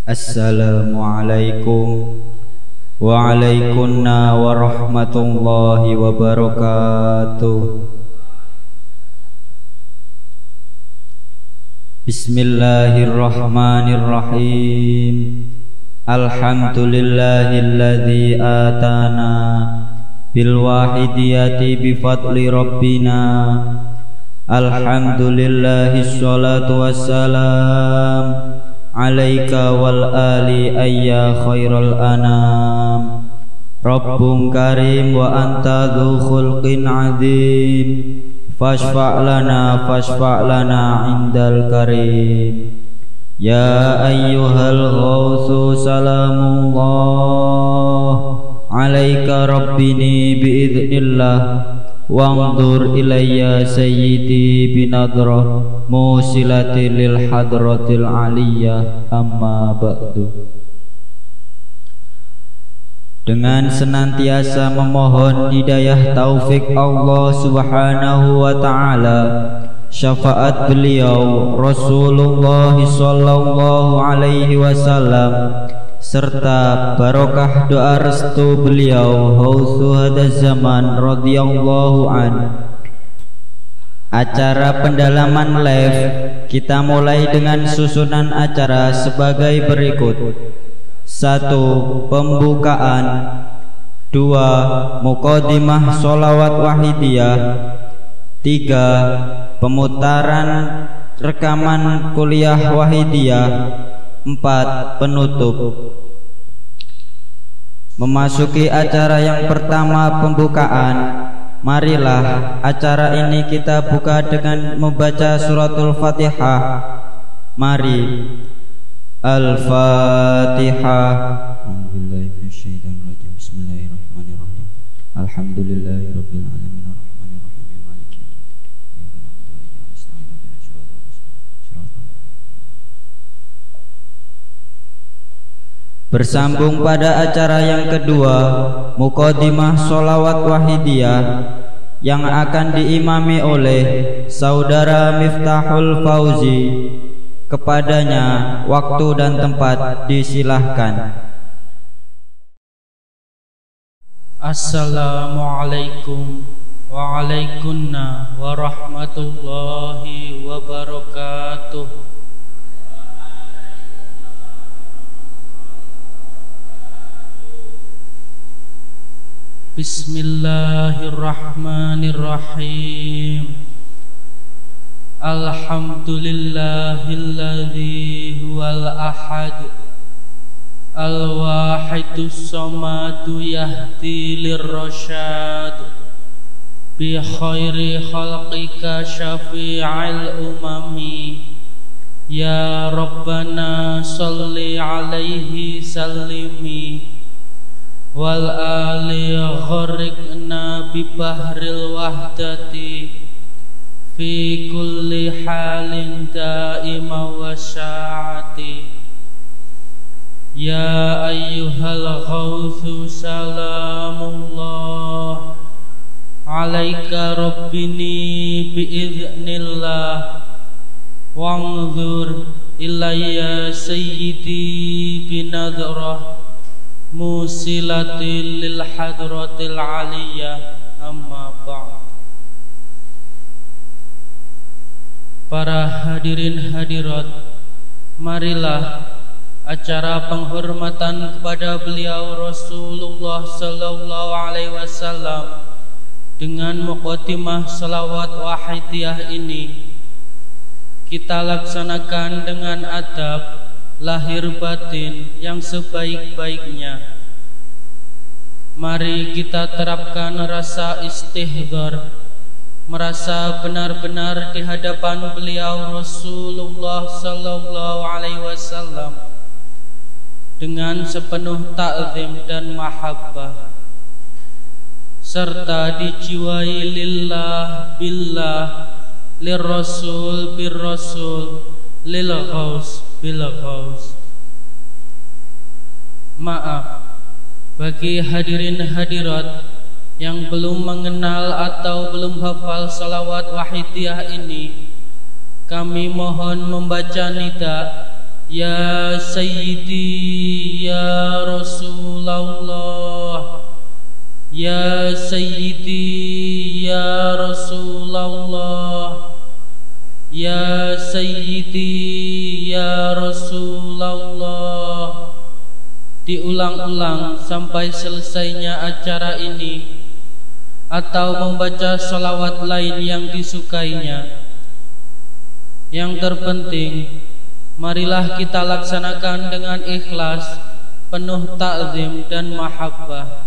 Assalamualaikum waalaikumsalam warahmatullahi wabarakatuh. Bismillahirrahmanirrahim. Alhamdulillahilladzi atana bil wahidiyati bi fadli rabbina. Alhamdulillahis salatu wassalam alaika wal ali ayya khairal anam. Rabbun karim wa anta dzu khulqin azim. Fashfa' lana indal karim. Ya ayyuhal ghawthu salamullah alaika rabbini biidznillah. Wangdur ilayya sayyidi binadrah musilati lil hadratil aliyah, amma ba'du. Dengan senantiasa memohon hidayah taufik Allah subhanahu wa ta'ala, syafaat beliau Rasulullah sallallahu alaihi wasallam, serta barokah doa restu beliau Ghawthu hadaz zaman radhiyallahu an. Acara pendalaman live kita mulai dengan susunan acara sebagai berikut: 1. Pembukaan. 2. Muqaddimah sholawat wahidiyah. 3. Pemutaran rekaman kuliah wahidiyah. 4. Penutup. Memasuki acara yang pertama, pembukaan, marilah acara ini kita buka dengan membaca suratul Fatihah. Mari. Al-Fatihah. A'udzubillahi minasyaitonir rajim. Bismillahirrahmanirrahim. Alhamdulillahirabbil alamin arrahmanir rahim maliki yaumiddin. Iyyaka na'budu wa iyyaka nasta'in ihdinas siratal mustaqim. Bersambung pada acara yang kedua, Muqaddimah sholawat wahidiyah, yang akan diimami oleh Saudara Miftahul Fauzi. Kepadanya waktu dan tempat disilahkan. Assalamualaikum waalaikumsalam warahmatullahi wabarakatuh. Bismillahirrahmanirrahim. Alhamdulillahilladzi huwal ahad al-wahidus samadu yahdi lirrasyad bi khairi khalqika syafi'il umami. Ya Rabbana salli alaihi sallimi wal ali gharriqna bi bahril wahdati fi kulli halin daima wa sa'ati. Ya ayyuhal ghawthu salamullah alaika rabbini biiznillah. Wangdur ilayya sayyidi binadrah musilatil lil hadratil aliyah, amma ba'd. Para hadirin hadirat, marilah acara penghormatan kepada beliau Rasulullah sallallahu alaihi wasallam dengan muqaddimah salawat wahidiyah ini kita laksanakan dengan adab lahir batin yang sebaik-baiknya. Mari kita terapkan rasa istihdhar, merasa benar-benar di hadapan beliau Rasulullah sallallahu alaihi wasallam dengan sepenuh ta'zim dan mahabbah, serta dijiwai lillah billah, lirrasul birrasul, lil ghaus bil ghaus. Maaf bagi hadirin hadirat yang belum mengenal atau belum hafal salawat wahidiyah ini. Kami mohon membaca nida Ya Sayyidi Ya Rasulullah, Ya Sayyidi Ya Rasulullah, Ya Sayyidi Ya Rasulullah. Diulang-ulang sampai selesainya acara ini, atau membaca sholawat lain yang disukainya. Yang terpenting, marilah kita laksanakan dengan ikhlas, penuh ta'zim dan mahabbah.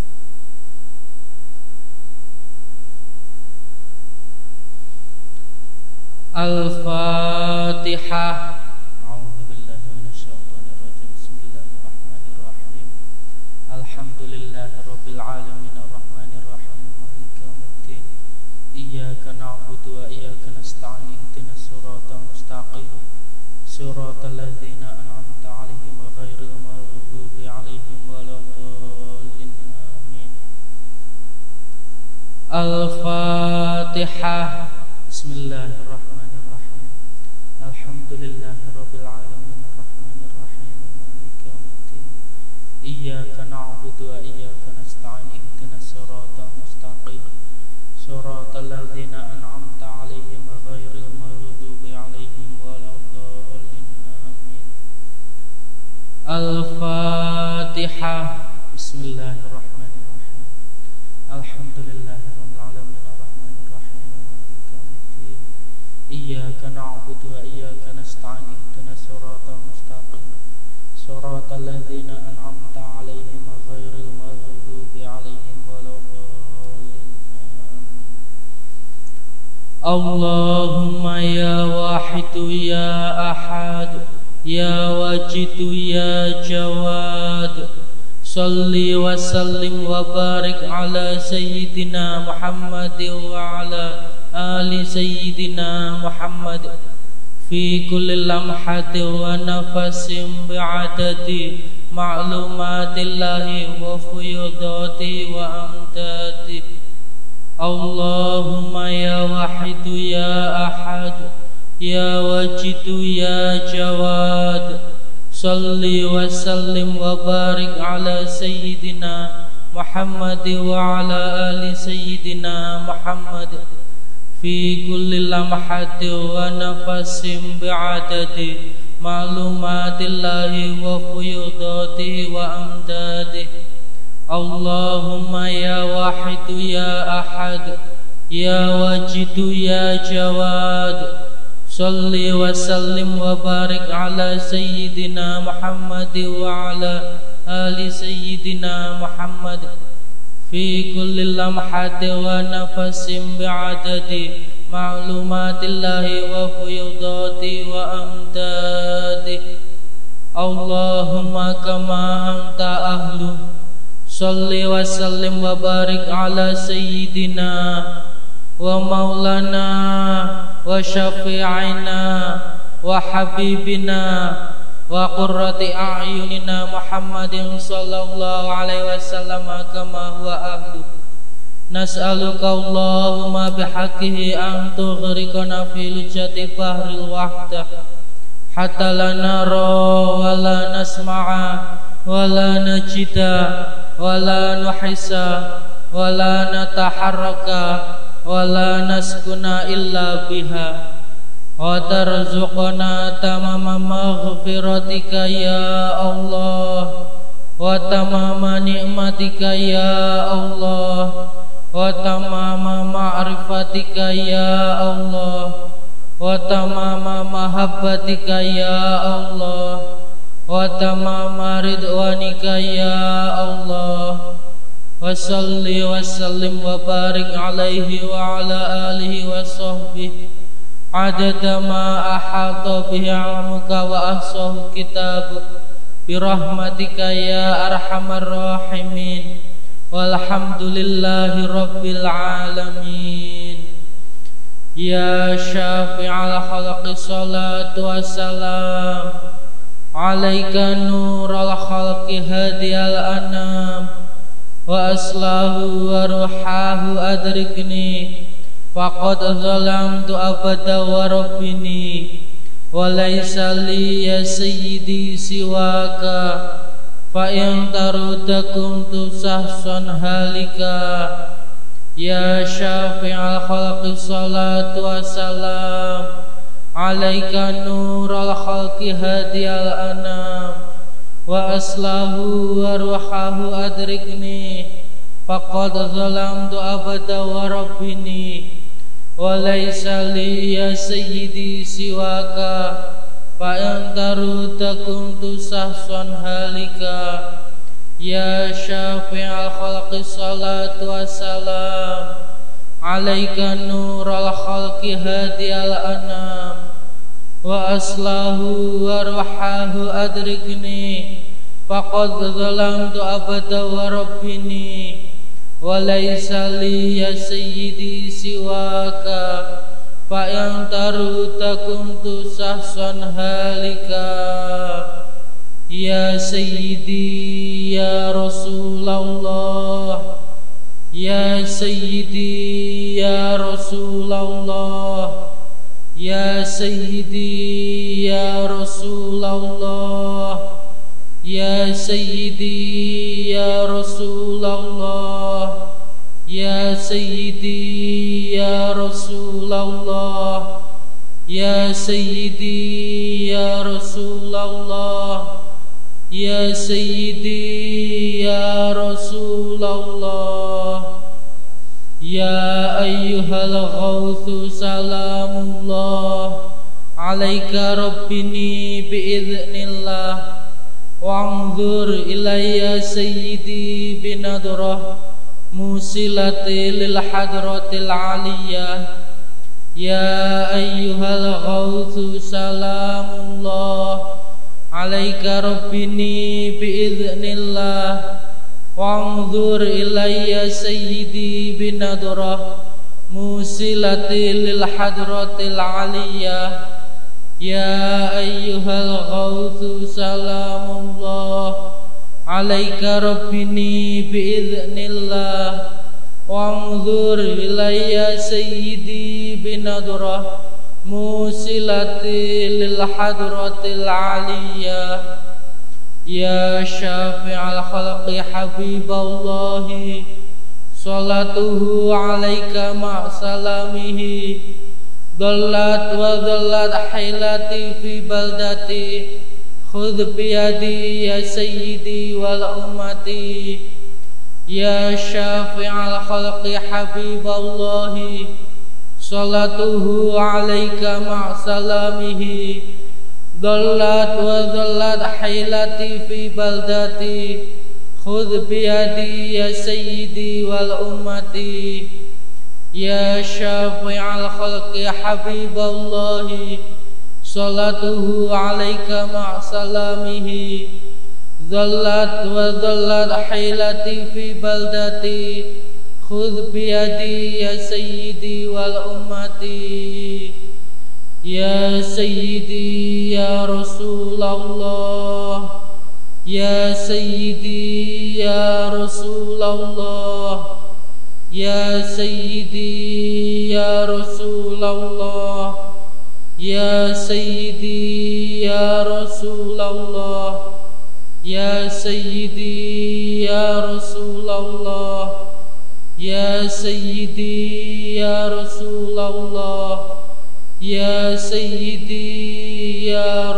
Al-Fatihah. A'udzubillahi minasyaitonirrajim. Bismillahirrahmanirrahim. Alhamdulillahirabbil alamin arrahmanir rahim maliki yaumiddin. Iyyaka na'budu wa iyyaka nasta'in. Ihdinas siratal mustaqim. Siratal ladzina an'amta 'alaihim ghairil maghdubi 'alaihim waladdallin. Amin. Al-Fatihah. Bismillahirrahmanirrahim. Alhamdulillahirabbil alamin arrahmanir rahim maliki yaumiddin. Iyyaka na'budu wa iyyaka nasta'in. Ihdinas siratal mustaqim. Siratal ladzina an'amta 'alaihim ghairil maghdubi 'alaihim waladdallin. Amin. Al-Fatihah. Bismillahirrahmanirrahim. Alhamdulillahirabbil alamin arrahmanir rahim maliki yaumiddin. Iyyaka na'budu wa iyyaka nasta'in. Ihdinas siratal mustaqim. Siratal ladzina an'amta 'alaihim ghairil maghdubi 'alaihim waladdallin. Allahumma ya wahidu ya ahad, ya wajidu ya jawad, salli wa sallim wa barik ala sayyidina Muhammad wa ala ali sayyidina Muhammad fi kulli lamhati wa nafasin bi'adadi ma'lumatillahi wa fuyudati wa amdadi. Allahumma ya wahidu ya ahad, ya wajidu ya jawad, salli wa sallim wa barik ala sayyidina Muhammad wa ala ali sayyidina Muhammad fi kulli lamhati wa nafasin bi'adadi ma'lumatillahi wa fuyudatihi wa amdadihi. Allahumma ya wahidu ya ahad, ya wajidu ya jawad, salli wa sallim wa barik ala sayyidina Muhammad wa ala ali sayyidina Muhammad fi kulli lamhati wa nafasin bi'adadi ma'lumatillahi wa fuyudati wa amdadi. Allahumma kama anta ahlu, salli wa sallim wa barik ala sayyidina wa maulana wa syafi'ina wa habibina wa qurrati a'yunina Muhammadin sallallahu alaihi wasallam kama huwa ahlu. Nas'aluka Allahumma bihaqqihi an tughriqana fi lujjati bahril wahdah hatta la nara wa la nasma'a wa la najida wa la nuhisa wa la nataharraka wa la naskuna illa biha wa tarzuqna tamama maghfiratika ya Allah wa tamama ni'matika ya Allah wa tamama ma'rifatika ya Allah wa tamama mahabbatika ya Allah wa tamama ridwanika ya Allah. Wa salli wa sallim wa barik alaihi wa ala alihi wa sahbihi adada ma ahata bihi ilmuka wa ahsahu kitabuk birahmatika ya arhamar rahimin. Walhamdulillahi rabbil alamin. Ya syafi'al khalqi salatu wassalam alaika nural khalqi hadiyal anam wa aslahu wa ruhahu adrikni faqad zalamtu abada wa rabbini walaysa li ya sayyidi siwaka fa in tarudakum tusahsan halika ya syafi'al khalqi salatu wassalam alaika nurul khalqi hadiyal anam wa aslahu wa ruhahu adrikni faqad zalamtu abada wa rabbini walaysa li ya sayyidi siwaka fa in tarudakum tusahsan halika ya syafi'al khalqi salatu wassalam alaika nurul khalqi hadiyal anam wa aslahu wa ruhahu adrikni faqad zalamtu abada wa rabbini walaysa li ya sayyidi siwaka fa in tarudakum tusahsan halika ya sayyidi ya Rasulullah ya sayyidi ya Rasulullah ya sayyidi ya Rasulullah ya sayyidi ya Rasulullah ya sayyidi ya Rasulullah ya sayyidi ya Rasulullah ya sayyidi ya Rasulullah ya ayyuhal ghawthu salamullah alaika rabbini biidznillah wa'anzur ilayya sayyidi binadrah musilati lil hadratil aliyah ya ayyuhal ghawthu salamullah alaika rabbini biidznillah wa'anzur ilayya sayyidi binadrah musilati lil hadratil aliyah ya ayyuhal ghawthu salamullah alaika rabbini biidznillah wa'anzur ilayya sayyidi binadrah musilati lil hadratil aliyah ya syafi'al khalqi habiballahi salatuhu alaika ma'salamihi dhallat wa dhallat hailati fi baldati khudh biyadi ya sayyidi wal ummati ya syafi'al khalqi habiballahi salatuhu alaika ma'salamihi dhallat wa dhallat hailati fi baldati khudh biyadi ya sayyidi wal ummati ya syafi'al khalqi habiballahi salatuhu alaika ma'salamihi dhallat wa dhallat hailati fi baldati khudh biyadi ya sayyidi wal ummati ya sayyidi ya Rasulullah ya sayyidi ya Rasulullah ya sayyidi ya Rasulullah ya sayyidi ya Rasulullah ya sayyidi ya Rasulullah ya sayyidi ya Rasulullah ya sayyidi ya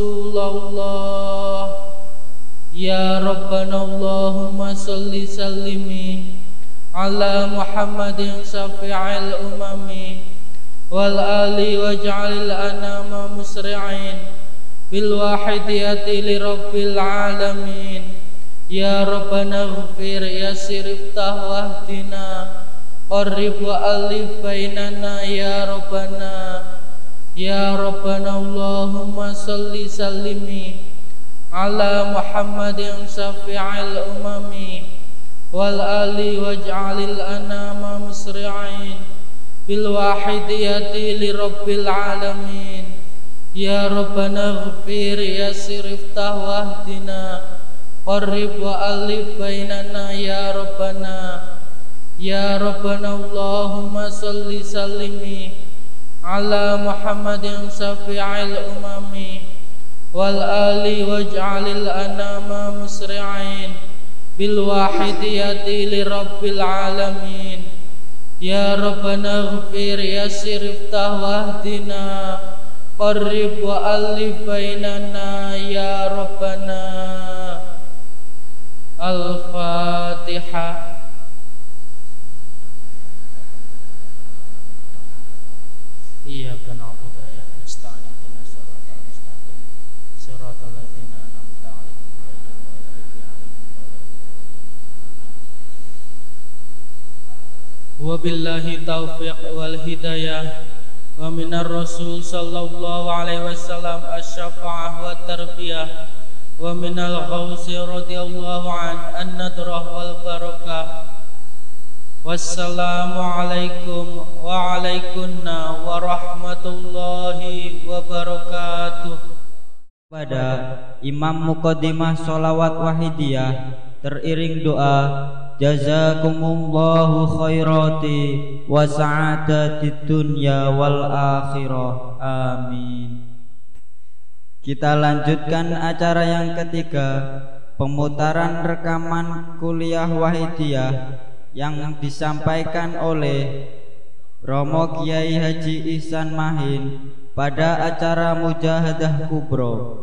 Rasulullah ya Rabbana Allahumma salli sallimi ala Muhammadin syafi'il umami wal ali waj'alil anama musri'in bil wahidiyati li rabbil alamin ya Rabbana ighfir yassir iftah wahdina qarrib wa alif bainana ya Rabbana Allahumma salli sallimi ala Muhammadin syafi'il umami wal ali waj'alil anama musri'in bil wahidiyati li rabbil alamin ya Rabbana ighfir yassir iftah wahdina qarrib wa alif bainana ya Rabbana Allahumma salli sallimi ala Muhammadin syafi'il umami wal ali waj'alil anama musri'in bil wahidiyati li rabbil alamin. Ya Rabbana ighfir yassir iftah wahdina qarrib wa alif bainana ya Rabbana. Al-Fatihah. Iyyaka na'budu wa iyyaka nasta'in ihdinas siratal mustaqim siratal ladzina an'amta 'alaihim ghairil maghdubi 'alaihim waladdallin. Wabillahi taufiq wal hidayah wa minar rasul sallallahu alaihi wasallam asy-syafa'ah wa tarbiyah wa minal ghausi radhiyallahu an-nadrah wal barakah. Wassalamu alaikum wa alaikunna wa rahmatullahi wa barakatuh. Pada Imam Muqaddimah Sholawat Wahidiyah teriring doa jazakumullahu khairati wa sa'adatid dunya wal akhirah. Amin. Kita lanjutkan acara yang ketiga, pemutaran rekaman kuliah Wahidiyah yang disampaikan oleh Romo Kiai Haji Ihsan Mahin pada acara Mujahadah Kubro.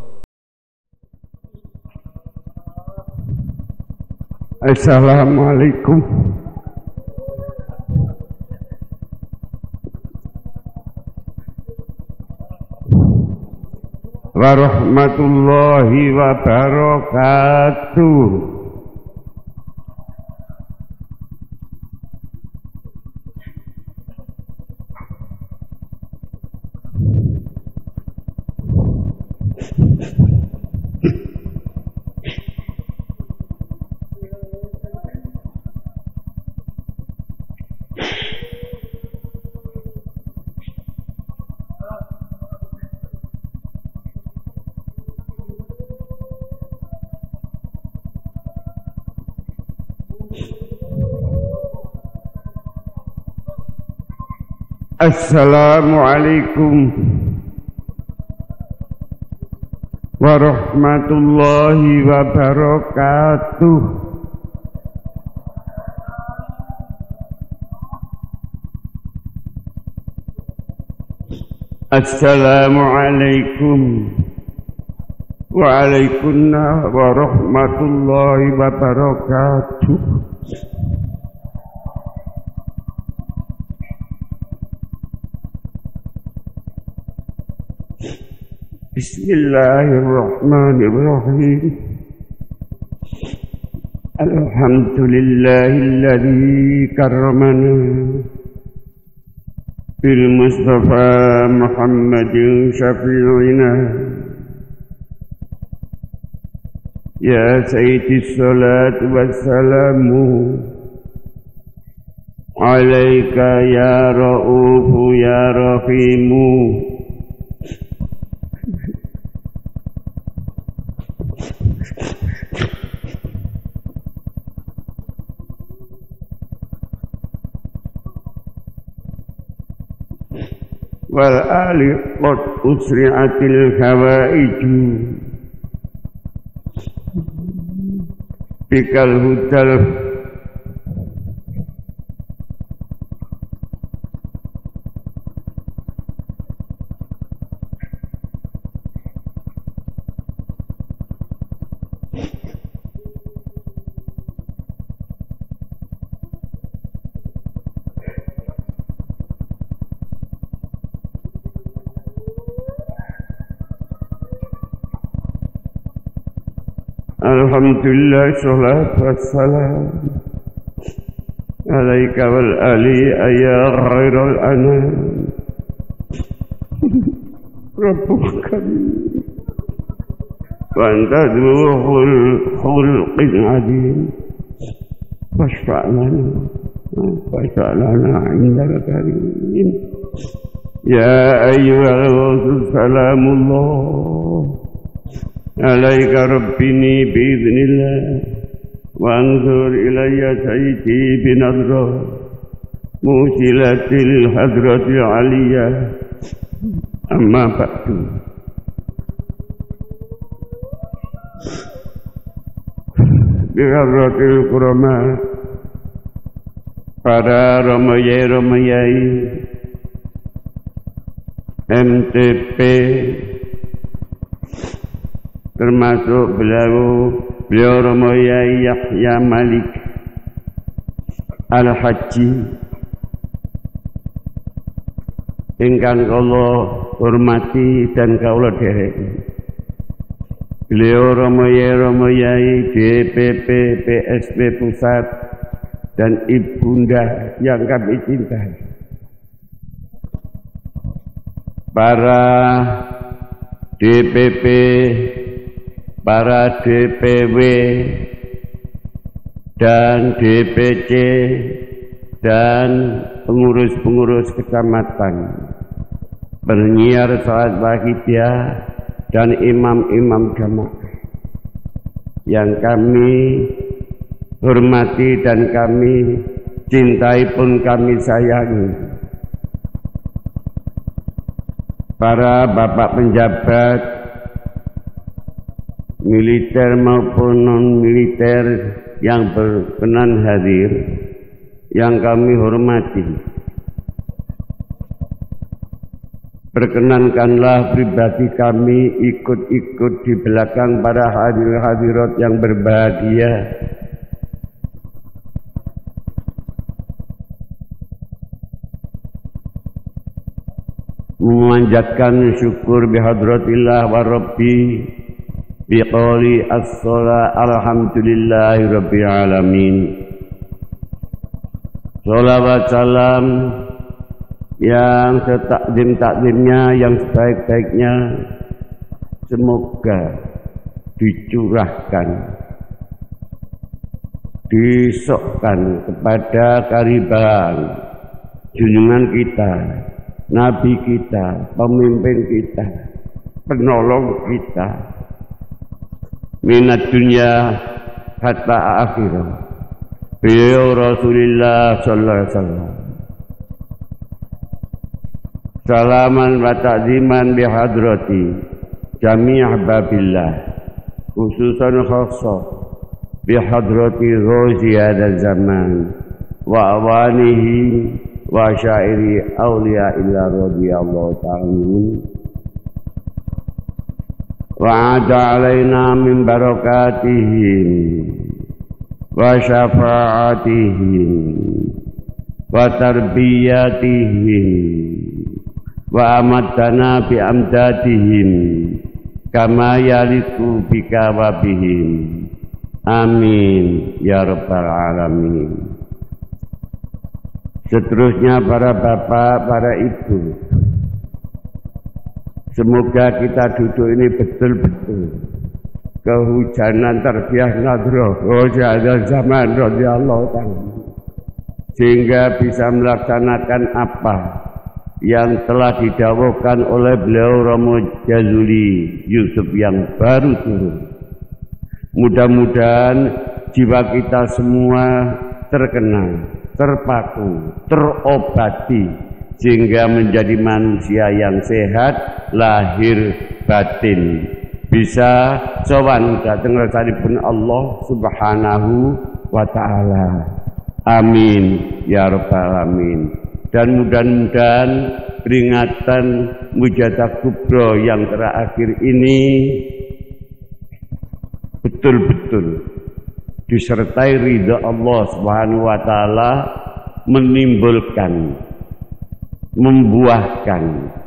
Assalamualaikum warahmatullahi wabarakatuh. Assalamualaikum warahmatullahi wabarakatuh. Assalamualaikum waalaikumsalam warahmatullahi wabarakatuh. Bismillahirrahmanirrahim. Alhamdulillahilladzi karramana bil Mustafa Muhammadin syafi'ina ya sayyidi salatu wassalamu alaika ya ra'ufu ya rahimu. Wal ali qad usri'atil hawaiju bikal hudal Alhamdulillah salatu wassalam alaika wal ali ya khairul anam Rabbul karim wa anta dhuhul khulqin adim washfa'lana indaka karim ya ayyuhal rasul salamullah alaika rabbini biiznillah wa anzur ilayya sayyidi binadra musilatil hadratil aliyah Amma ba'du. Bihadratil kurama, para romayai MTP, termasuk beliau romayai Yahya Malik Al-Haji ingkang kula hormati dan kula dereki. Beliau romayai DPP PSP Pusat dan ibunda yang kami cintai. Para DPP, para DPW dan DPC dan pengurus-pengurus kecamatan, penyiar salat bahagia dan imam-imam jamaah yang kami hormati dan kami cintai pun kami sayangi. Para bapak penjabat militer maupun non-militer yang berkenan hadir yang kami hormati, perkenankanlah pribadi kami ikut-ikut di belakang para hadirat yang berbahagia memanjatkan syukur bihadratillah wa rabbi biqauli as-sala alhamdulillahi rabbil alamin. Sholawat salam yang setakdim-takdimnya, yang sebaik-baiknya semoga dicurahkan, disokkan kepada kariban junjungan kita, Nabi kita, pemimpin kita, penolong kita, minat dunia hatta akhirah, beliau Rasulullah sallallahu alaihi wasallam. Salaman wa ta'ziman bihadrati jami' ahbabillah, khususan khassah bihadrati ghazi hadal zaman wa awanihi wa syairi awliya illa radiyallahu ta'ala wa ada alaina min barakatihim wa syafa'atihim wa tarbiyatihim wa amatana bi amdatihim kama yaliku bika wa bihim. Amin ya rabbal alamin. Seterusnya para bapak, para ibu, semoga kita duduk ini betul-betul kehujanan tarbiyah nadroh Rasulullah zaman radhiyallahu ta'ala, sehingga bisa melaksanakan apa yang telah didawahkan oleh beliau Romo Jazuli Yusuf yang baru turun. Mudah-mudahan jiwa kita semua terkenal, terpaku, terobati, sehingga menjadi manusia yang sehat lahir batin, bisa sowan dhateng ngarsanipun Allah Subhanahu wa ta'ala. Amin ya rabbal alamin. Dan mudah-mudahan peringatan Mujadah Kubro yang terakhir ini betul-betul disertai ridha Allah Subhanahu wa ta'ala, menimbulkan, membuahkan,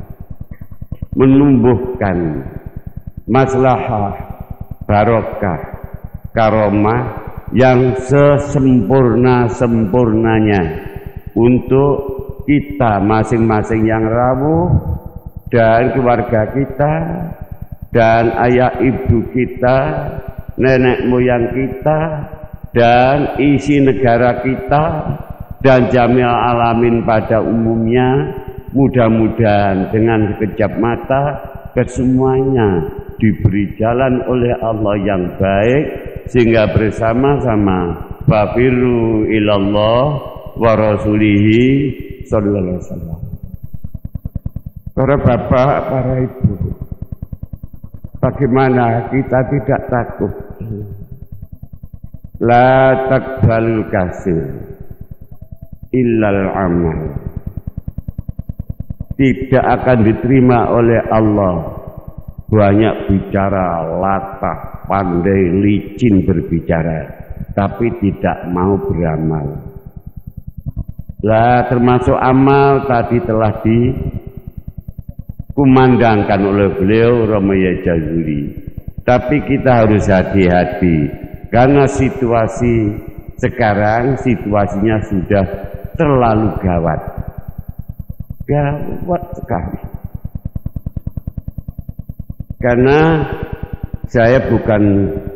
menumbuhkan maslahah, barokah, karomah yang sesempurna-sempurnanya untuk kita masing-masing yang rawuh dan keluarga kita dan ayah ibu kita, nenek moyang kita dan isi negara kita dan jami'al alamin pada umumnya. Mudah-mudahan dengan sekejap mata kesemuanya diberi jalan oleh Allah yang baik, sehingga bersama-sama fafiru ilallah wa rasulihi sallallahu alaihi wasallam. Para bapak, para ibu, bagaimana kita tidak takut? La taqbalul kasir illal amal. Tidak akan diterima oleh Allah banyak bicara, latah, pandai, licin berbicara, tapi tidak mau beramal. Lah termasuk amal tadi telah dikumandangkan oleh beliau Romaya Jazuli. Tapi kita harus hati-hati karena situasi sekarang situasinya sudah terlalu gawat. Gawat sekali. Karena saya bukan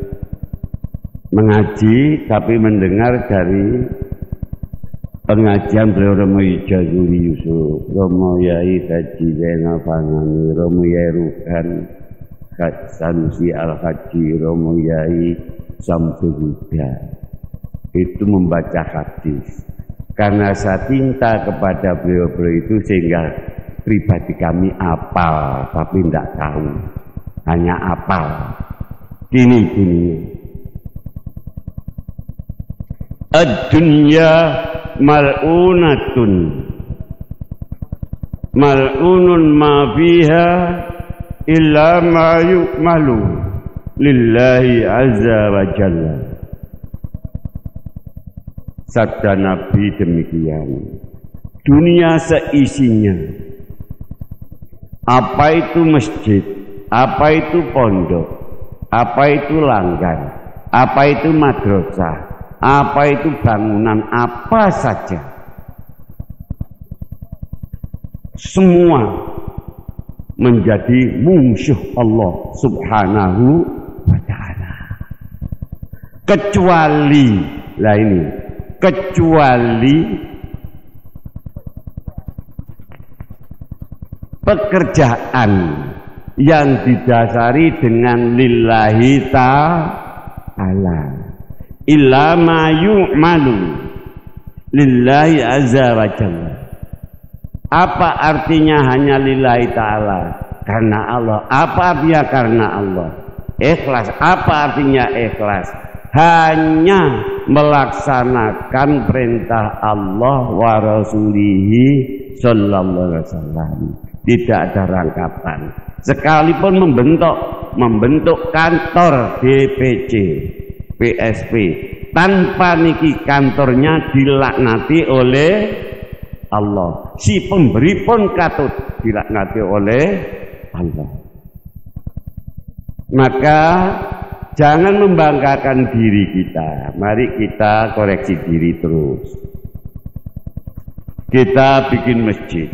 mengaji tapi mendengar dari pengajian beliau Romo Jazuli Yusuf, Romo Yai Haji Zainal Fanani, Romo Yai Rukan Sanusi Al-Haji, Romo Yai Samsul Huda. Itu membaca hadis. Karena saya cinta kepada beliau-beliau itu sehingga pribadi kami apal tapi tidak tahu. Hanya apal. Gini. Ad-dunya mal'unatun mal'unun ma biha illa ma yu'malu lillahi azza wa jalla. Sabda Nabi demikian. Dunia seisinya, apa itu masjid, apa itu pondok, apa itu langgar, apa itu madrasah, apa itu bangunan, apa saja, semua menjadi musuh Allah subhanahu wa ta'ala, kecuali pekerjaan yang didasari dengan lillahi ta'ala, illa ma yu'malu lillahi azza wa jalla. Apa artinya hanya lillahi ta'ala? Karena Allah. Apa artinya karena Allah? Ikhlas. Apa artinya ikhlas? Hanya melaksanakan perintah Allah wa rasulihi sallallahu alaihi wasallam. Tidak ada rangkapan. Sekalipun membentuk kantor DPC, PSP, tanpa niki kantornya dilaknati oleh Allah. Si pemberi pun katut dilaknati oleh Allah. Maka jangan membanggakan diri kita. Mari kita koreksi diri terus. Kita bikin masjid.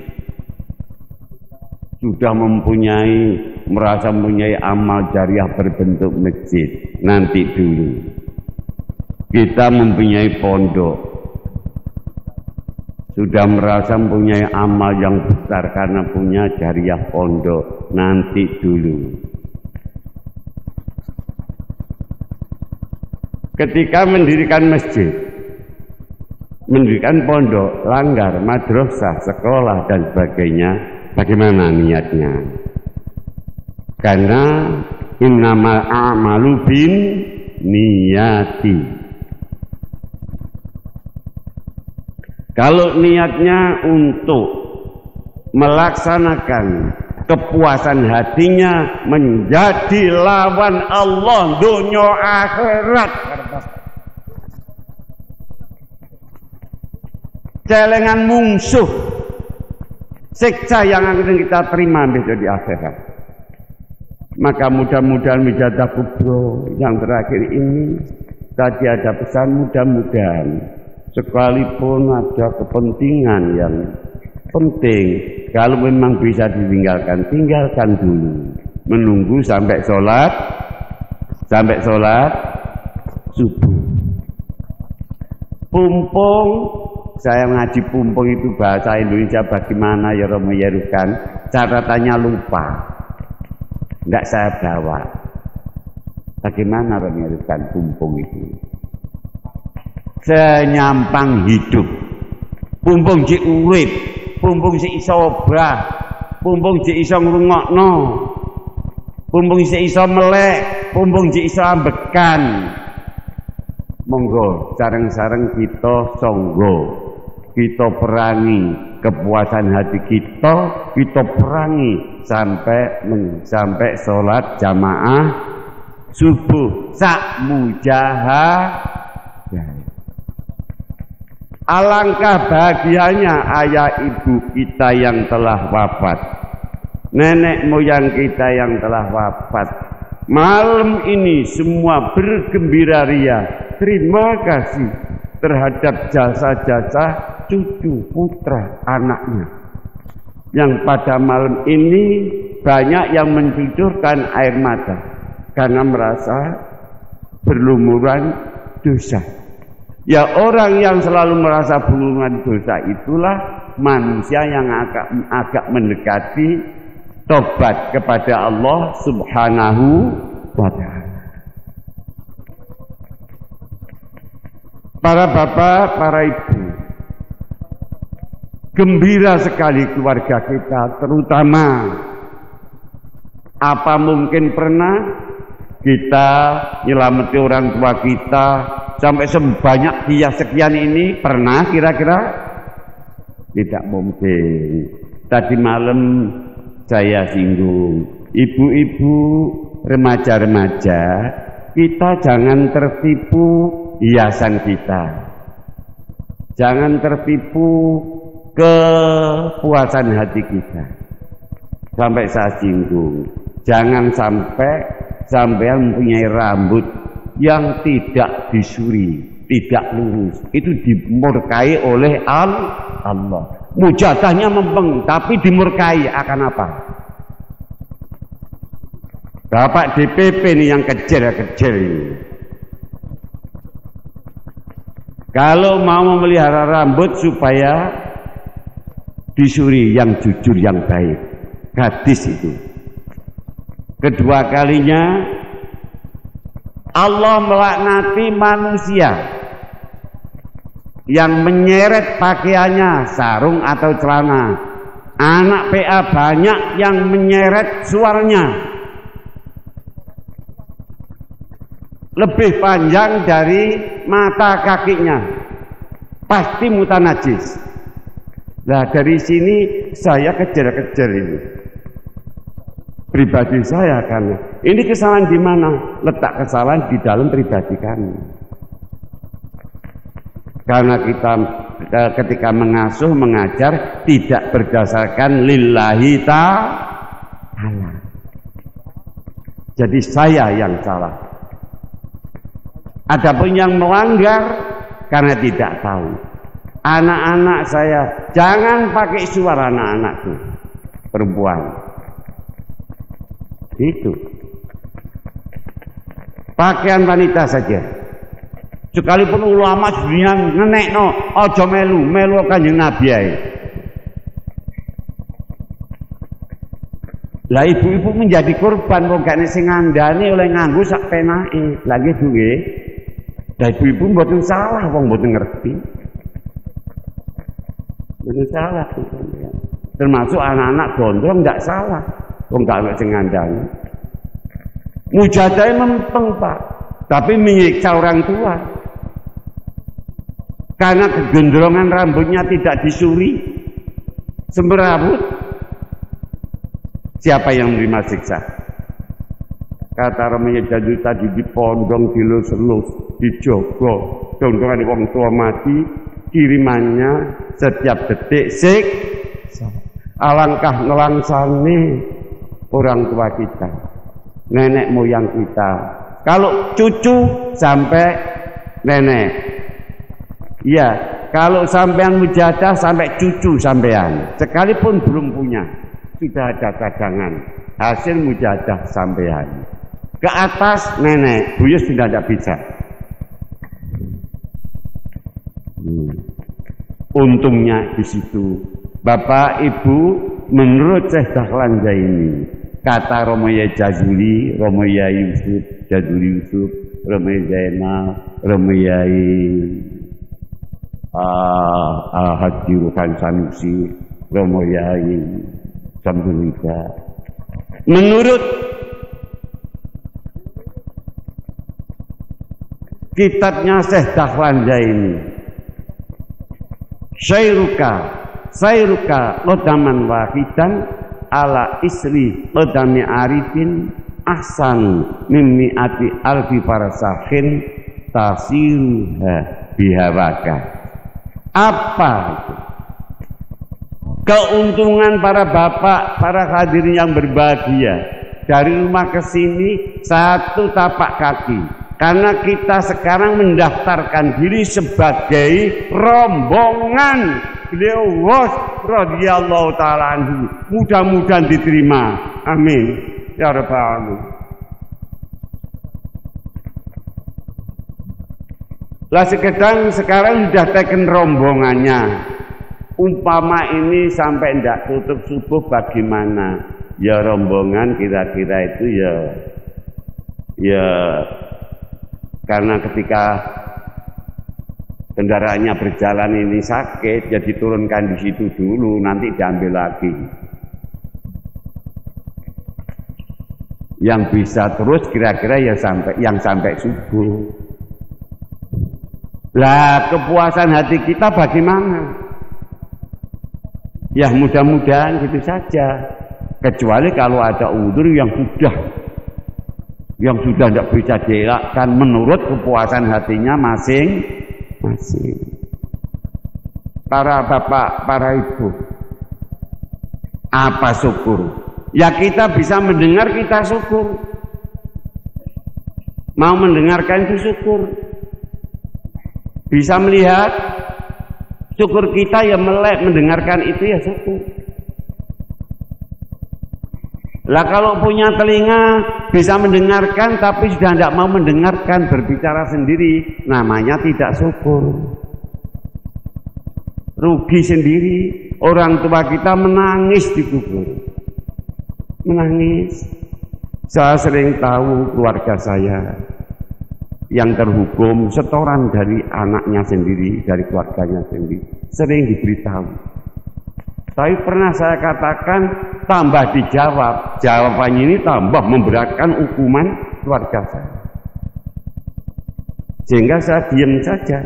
Sudah merasa mempunyai amal jariah berbentuk masjid. Nanti dulu. Kita mempunyai pondok. Sudah merasa mempunyai amal yang besar karena punya jariah pondok. Nanti dulu. Ketika mendirikan masjid, mendirikan pondok, langgar, madrasah, sekolah dan sebagainya, bagaimana niatnya? Karena innamal a'malu bin niyati. Kalau niatnya untuk melaksanakan kepuasan hatinya menjadi lawan Allah dunia akhirat, celengan mungsuh, siksa yang akan kita terima besok di akhirat. Maka mudah-mudahan mijadah kubro yang terakhir ini tadi ada pesan, mudah-mudahan sekalipun ada kepentingan yang penting, kalau memang bisa ditinggalkan, tinggalkan dulu. Menunggu sampai sholat subuh. Pumpung, saya ngaji pumpung itu bahasa Indonesia bagaimana ya Romo Yerukan? Catatannya lupa, tidak saya bawa. Bagaimana Romo Yerukan pumpung itu? Senyampang hidup. Pumpung si urip, pumpung si iso obah, pumpung jek iso ngrungokno, pumpung jek iso melek, pumpung jek iso ambekan. Monggo sareng-sareng kita songgo, kita perangi kepuasan hati kita perangi sampai sholat jamaah subuh sak mujahadah. Alangkah bahagianya ayah ibu kita yang telah wafat, nenek moyang kita yang telah wafat. Malam ini semua bergembira ria, terima kasih terhadap jasa-jasa cucu putra anaknya yang pada malam ini banyak yang mencucurkan air mata karena merasa berlumuran dosa. Ya, orang yang selalu merasa berlumuran dosa itulah manusia yang agak mendekati tobat kepada Allah Subhanahu wa ta'ala. Para bapak, para ibu, gembira sekali keluarga kita, terutama apa mungkin pernah kita nyelamati orang tua kita sampai sebanyak sekian ini? Pernah kira-kira? Tidak mungkin. Tadi malam saya singgung, ibu-ibu, remaja-remaja, kita jangan tertipu hiasan kita, jangan tertipu kepuasan hati kita. Sampai saya singgung, jangan sampai sampean mempunyai rambut yang tidak disuri, tidak lurus, itu dimurkai oleh Allah. Mujadahnya mempeng, tapi dimurkai akan apa? Bapak DPP ini yang kecil-kecil ini, kalau mau memelihara rambut supaya disuri yang jujur, yang baik, gadis itu. Kedua kalinya Allah melaknati manusia yang menyeret pakaiannya, sarung atau celana. Anak PA banyak yang menyeret suaranya lebih panjang dari mata kakinya, pasti mutanajis. Nah, dari sini saya kejar-kejar ini pribadi saya, karena ini kesalahan di mana? Letak kesalahan di dalam pribadi kami. Karena kita ketika mengasuh, mengajar tidak berdasarkan lillahi ta'ala. Jadi saya yang salah. Adapun yang melanggar karena tidak tahu. Anak-anak saya jangan pakai suara, anak-anakku perempuan. Itu pakaian wanita saja. Sekalipun ulama dunia ngenekno aja melu Kanjeng Nabi ae. Lah ibu-ibu menjadi korban kok gak sing ngandani oleh nganggo sak penake. Lah nggih Bu nggih. Lah ibu-ibu mboten salah, wong mboten ngerti. Mboten salah. Termasuk anak-anak gondrong nggak salah. Wong gak sing ngandani. Mujadahe mempeng, Pak. Tapi menyiksa orang tua. Karena kegendrongan rambutnya tidak disuri, semberambut, siapa yang menerima siksa? Kata Romawi Jadu tadi, dipondong, dilus-lus, dijogo, dongkongan wong tua mati, kirimannya setiap detik siksa. Alangkah nelangsane orang tua kita, nenek moyang kita. Kalau cucu sampai nenek. Ya, kalau sampean mujadah sampai cucu sampean, sekalipun belum punya, sudah ada cadangan hasil mujadah sampean. Ke atas nenek, buyut sudah tidak bisa. Untungnya di situ, Bapak Ibu, menurut Syekh Dahlan Zaini, kata Romoya Jazuli, Romoya Yusuf, Jazuli Yusuf, Romoya Zainal, Romoya Haji Ruhan Sanusi, Romo Yai Samsul Huda. Menurut kitabnya Syekh Dahlan Zaini, Syairuka qadaman wahidan ala isri qadami arifin ahsan mimmi ati alfi farsahin tasiruha bihawaka. Apa itu? Keuntungan para bapak, para hadirin yang berbahagia, dari rumah ke sini satu tapak kaki. Karena kita sekarang mendaftarkan diri sebagai rombongan beliau radhiyallahu taala anhu. Mudah-mudahan diterima. Amin. Ya rabbal alamin. Lah sekarang sudah teken rombongannya. Umpama ini sampai ndak tutup subuh bagaimana? Ya rombongan kira-kira itu ya karena ketika kendaraannya berjalan ini sakit, ya diturunkan di situ dulu, nanti diambil lagi. Yang bisa terus kira-kira ya sampai subuh. Lah kepuasan hati kita bagaimana? Ya mudah-mudahan gitu saja. Kecuali kalau ada udzur yang sudah tidak bisa dielakkan menurut kepuasan hatinya masing-masing. Para bapak, para ibu, apa syukur? Ya kita bisa mendengar, kita syukur. Mau mendengarkan itu syukur. Bisa melihat, syukur kita ya melek, mendengarkan itu ya syukur. Lah kalau punya telinga bisa mendengarkan tapi sudah tidak mau mendengarkan, berbicara sendiri, namanya tidak syukur. Rugi sendiri. Orang tua kita menangis di kubur, menangis. Saya sering tahu keluarga saya yang terhukum setoran dari anaknya sendiri, dari keluarganya sendiri, sering diberitahu. Tapi pernah saya katakan tambah dijawab, jawabannya ini tambah memberatkan hukuman keluarga saya. Sehingga saya diam saja.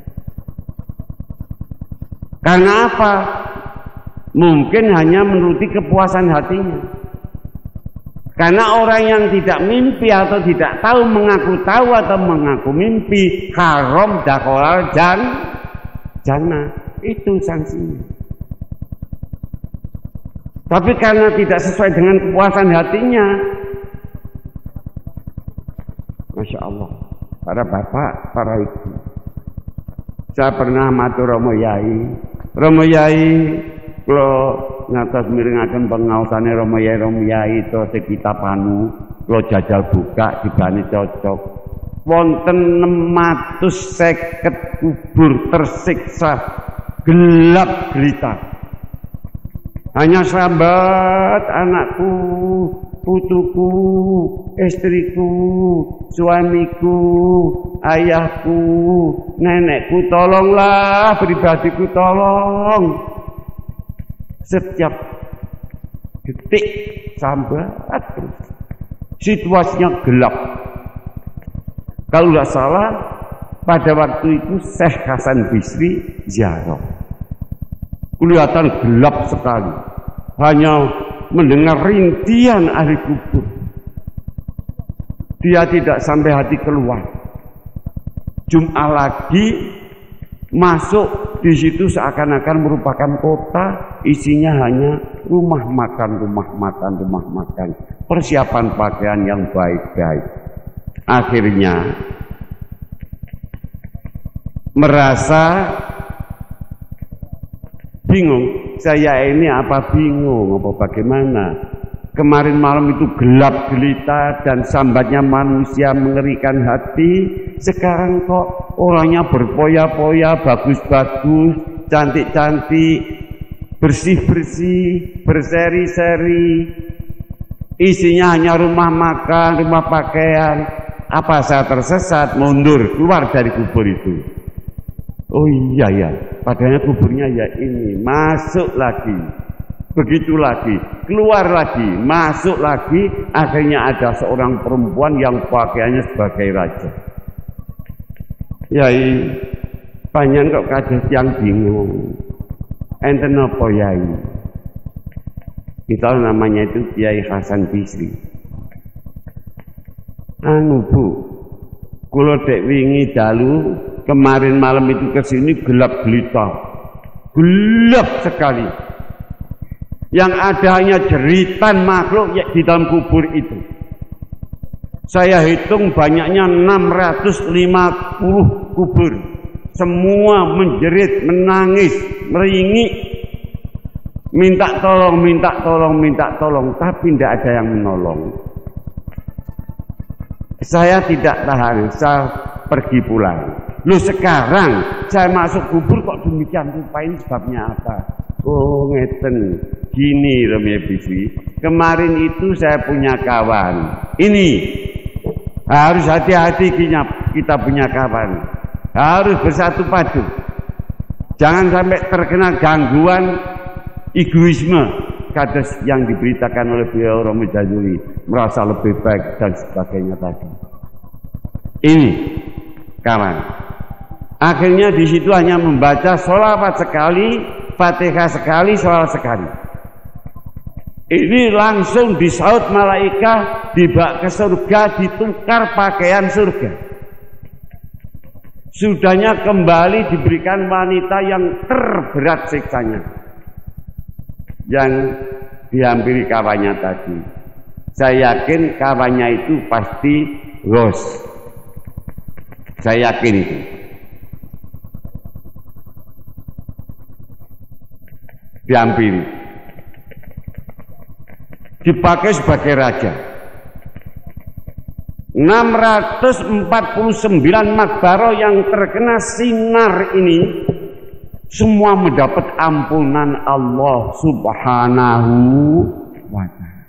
Karena apa? Mungkin hanya menuruti kepuasan hatinya. Karena orang yang tidak mimpi atau tidak tahu mengaku tahu atau mengaku mimpi, haram dakhalal jannah. Itu sanksinya. Tapi karena tidak sesuai dengan kepuasan hatinya, Masya Allah, para bapak, para ibu. Saya pernah matur Romo Yai, kalau ngatas miringaken pengaosane Romo Yai itu sekitar panu, kalau jajal buka dibani cocok. Wonten 650 kubur tersiksa, gelap gelita. Hanya sahabat anakku, putuku, istriku, suamiku, ayahku, nenekku, tolonglah, pribadiku tolong. Setiap detik sambat terus. Situasinya gelap. Kalau tidak salah, pada waktu itu Syekh Hasan Bisri ziarah. Kelihatan gelap sekali, hanya mendengar rintian ahli kubur. Dia tidak sampai hati keluar. Jum'ah lagi masuk di situ seakan-akan merupakan kota, isinya hanya rumah makan, persiapan pakaian yang baik-baik. Akhirnya merasa bingung, saya ini apa bingung, apa bagaimana? Kemarin malam itu gelap gelita dan sambatnya manusia mengerikan hati. Sekarang kok orangnya berpoya-poya, bagus-bagus, cantik-cantik, bersih-bersih, berseri-seri. Isinya hanya rumah makan, rumah pakaian. Apa saya tersesat, mundur, keluar dari kubur itu? Oh iya ya, padahal kuburnya ya ini, masuk lagi. Begitu lagi, keluar lagi, masuk lagi, akhirnya ada seorang perempuan yang pakaiannya sebagai raja. Yai, panjenengan kok kados yang bingung. Enten napa Yai? Kita namanya itu Kiai Hasan Bisri. Anu Bu, kula dek wingi dalu kemarin malam itu kesini gelap gelita, gelap sekali. Yang ada hanya jeritan makhluk di dalam kubur itu. Saya hitung banyaknya 650 kubur. Semua menjerit, menangis, meringik, minta tolong, minta tolong, minta tolong, tapi tidak ada yang menolong. Saya tidak tahan, saya pergi pulang. Loh sekarang saya masuk kubur kok demikian, lupa ini sebabnya apa? Oh ngeten, gini Romya Bisri. Kemarin itu saya punya kawan. Ini harus hati-hati kita punya kawan. Harus bersatu padu. Jangan sampai terkena gangguan egoisme kados yang diberitakan oleh beliau Romo Jazuli, merasa lebih baik dan sebagainya tadi. Ini kawan. Akhirnya di situ hanya membaca sholawat sekali, Fatihah sekali, sholawat sekali. Ini langsung disaut malaikat, dibawa ke surga, ditukar pakaian surga. Sudahnya kembali diberikan wanita yang terberat siksanya, yang dihampiri kawannya tadi. Saya yakin kawannya itu pasti Ros. Saya yakin itu. Dihampiri, dipakai sebagai raja. 649 makbaro yang terkena sinar ini semua mendapat ampunan Allah Subhanahu wa ta'ala.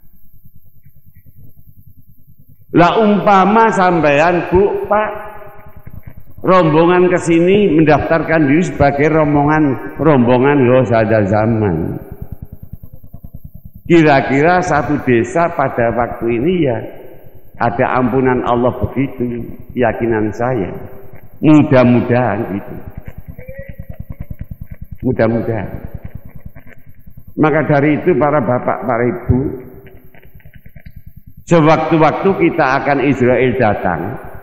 Lah umpama sampean Bu Pak rombongan ke sini mendaftarkan diri sebagai rombongan Ghosada Zaman. Kira-kira satu desa pada waktu ini ya ada ampunan Allah begitu, keyakinan saya. Mudah-mudahan itu. Mudah-mudahan. Maka dari itu para bapak, para ibu, sewaktu-waktu kita akan Israel datang.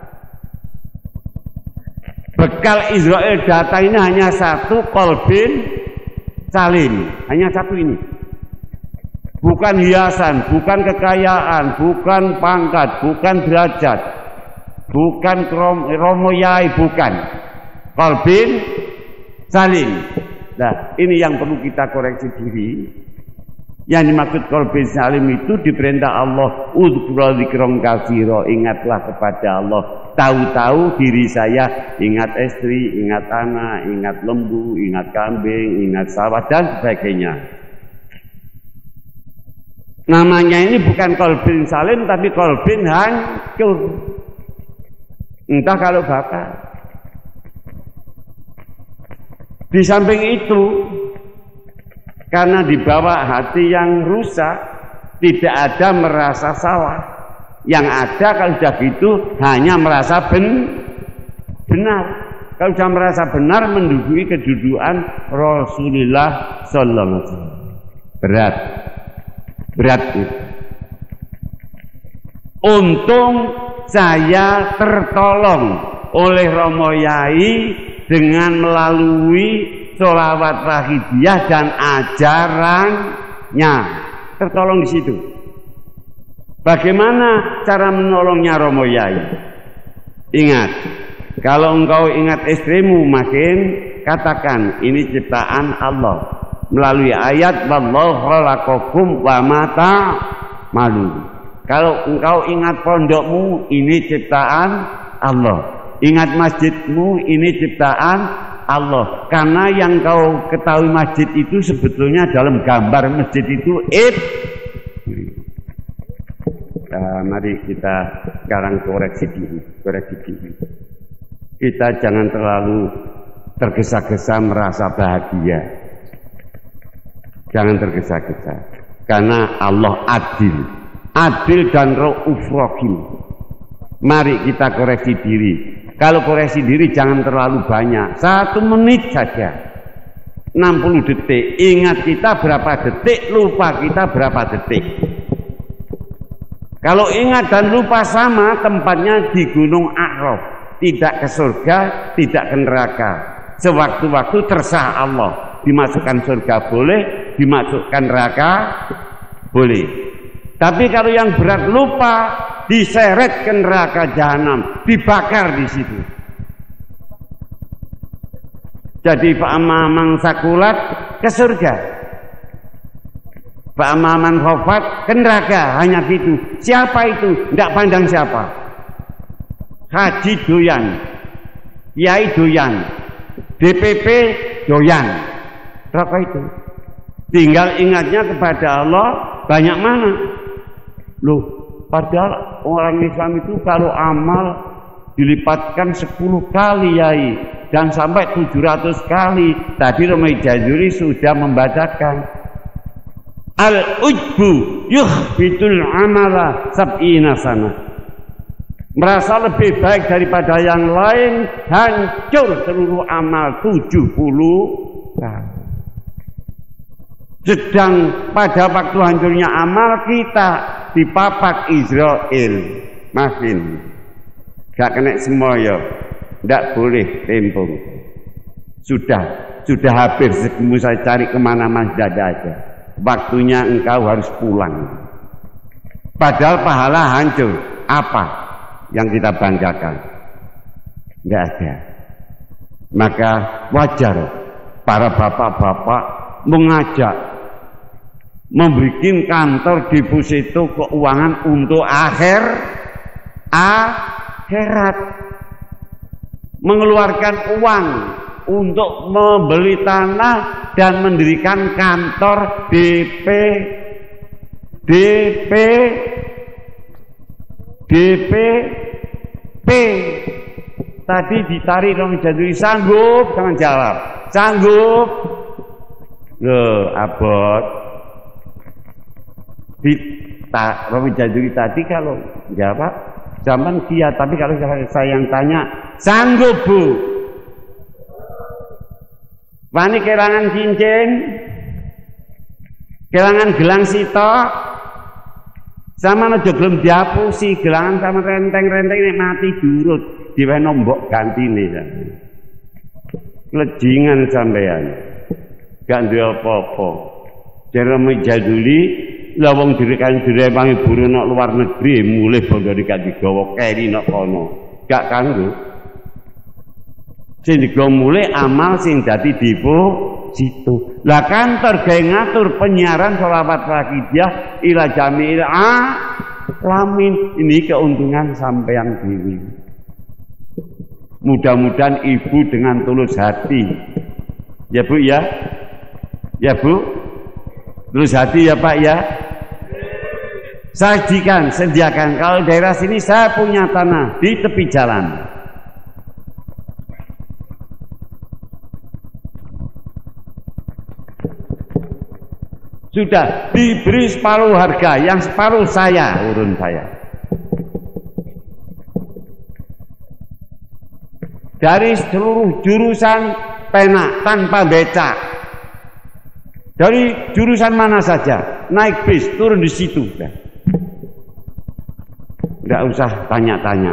Bekal Israel datang ini hanya satu, kolbin salim, hanya satu ini. Bukan hiasan, bukan kekayaan, bukan pangkat, bukan derajat, bukan romoyai, bukan. Kolbin salim. Nah, ini yang perlu kita koreksi diri. Yang dimaksud kolbin salim itu diperintah Allah, udhkura dzikron katsira, ingatlah kepada Allah. Tahu-tahu diri saya, ingat istri, ingat anak, ingat lembu, ingat kambing, ingat sawah dan sebagainya. Namanya ini bukan kolbin salim tapi kolbin hancur. Entah kalau bakar. Di samping itu, karena di bawah hati yang rusak, tidak ada merasa salah. Yang ada kalau sudah gitu hanya merasa benar. Kalau sudah merasa benar menduduki kedudukan Rasulullah Sallallahu Alaihi Wasallam. Berat itu. Untung saya tertolong oleh Romo Yai dengan melalui sholawat Rahidiyah dan ajarannya. Tertolong di situ. Bagaimana cara menolongnya Romo Yai? Ingat, kalau engkau ingat istrimu makin katakan ini ciptaan Allah melalui ayat wallahu khalaqakum wa ma ta'malun. Kalau engkau ingat pondokmu ini ciptaan Allah, ingat masjidmu ini ciptaan Allah. Karena yang kau ketahui masjid itu sebetulnya dalam gambar masjid itu mari kita sekarang koreksi diri. Kita jangan terlalu tergesa-gesa merasa bahagia. Jangan tergesa-gesa. Karena Allah adil. Adil dan Rauf Rahim. Mari kita koreksi diri. Kalau koreksi diri jangan terlalu banyak. 1 menit saja. 60 detik. Ingat kita berapa detik, lupa kita berapa detik. Kalau ingat dan lupa sama, tempatnya di Gunung A'raf. Tidak ke surga, tidak ke neraka. Sewaktu-waktu terserah Allah. Dimasukkan surga boleh, dimasukkan neraka boleh. Tapi kalau yang berat lupa, diseret ke neraka jahanam, dibakar di situ. Jadi fa'amman sakulat ke surga, fa'amman khafat ke neraka, hanya gitu. Siapa itu? Tidak pandang siapa. Haji doyan, kiai doyan, DPP doyan. Berapa itu? Tinggal ingatnya kepada Allah banyak mana? Loh, padahal orang Islam itu kalau amal dilipatkan 10 kali yai dan sampai 700 kali. Tadi Romai Jazuli sudah membacakan al-ujbu yuhbitul amala sab'ina sana. Merasa lebih baik daripada yang lain, hancur seluruh amal 70 kali. Sedang pada waktu hancurnya amal kita dipapak Israel, maafin, gak kena semua ya, tidak boleh tempung. Sudah habis rezekimu, saya cari kemana-mana tidak ada. Waktunya engkau harus pulang. Padahal pahala hancur. Apa yang kita banggakan? Tidak ada. Maka wajar para bapak-bapak mengajak, membuat kantor deposito keuangan untuk akhirat, mengeluarkan uang untuk membeli tanah dan mendirikan kantor DPP. Tadi ditarik Romai Jazuli, sanggup? Jangan jawab. Sanggup? Loh, abot. Romai Jazuli tadi kalau jawab zaman dia, tapi kalau saya yang tanya, sanggup Bu? Wani kelangan cincin, kelangan gelang sitok, sama aja gelem diapusi gelangan sama renteng-renteng ini mati durut, diwe nombok gantine. Lejingan sampean. Gak duwe apa-apa. Romai Jazuli lah wong direwangi buru nang luar negeri mulih bondo gak digawa keri nang kono. Gak kanggo. Sing digawa mulih amal sing dadi deposito. Lah kantor gawe ngatur penyiaran sholawat Rakidiyah ila jami'il alamin. Ini keuntungan sampean dhewe. Mudah-mudahan ibu dengan tulus hati. Ya Bu ya. Ya Bu, tulus hati ya Pak ya. Sajikan, sediakan. Kalau daerah sini saya punya tanah di tepi jalan. Sudah diberi separuh harga, yang separuh saya, urun saya. Dari seluruh jurusan penak tanpa becak. Dari jurusan mana saja, naik bis, turun di situ. Tidak usah tanya-tanya.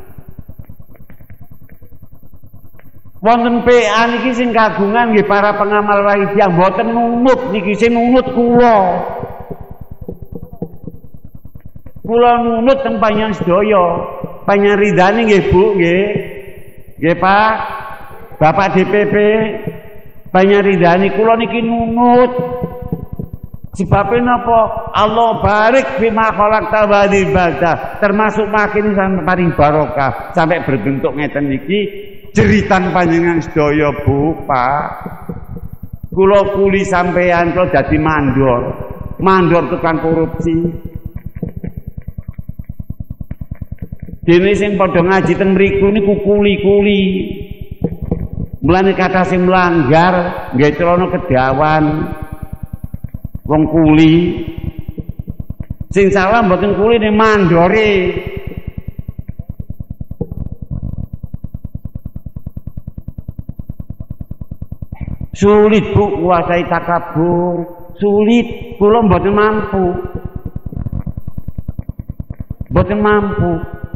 Wonten PA niki sing kagungan nggih para pengamal Rakidiyah mboten nunut niki sing nunut kula. Kula nunut teng panjenengan sedaya. Panjenengan ridani nggih Bu nggih. Nggih Pak. Bapak DPP panjenengan ridani kula niki nunut. Sebabnya napa? Allah barik bima khalaqta wa ibadah. Termasuk makin sampai paring barokah sampai berbentuk ngeten niki jeritan panjenengan sedaya Bu, Pak. Kula kuli sampean kula dadi mandor. Mandor tukang korupsi. Dene sing padha ngaji ten mriku niku kuli-kuli. Mulane kata sing melanggar nggih celana kedawan. wong kuli. Sing salah mboten kuline mandore. Sulit Bu kuasai takabur, sulit, kula mboten mampu. Mboten mampu.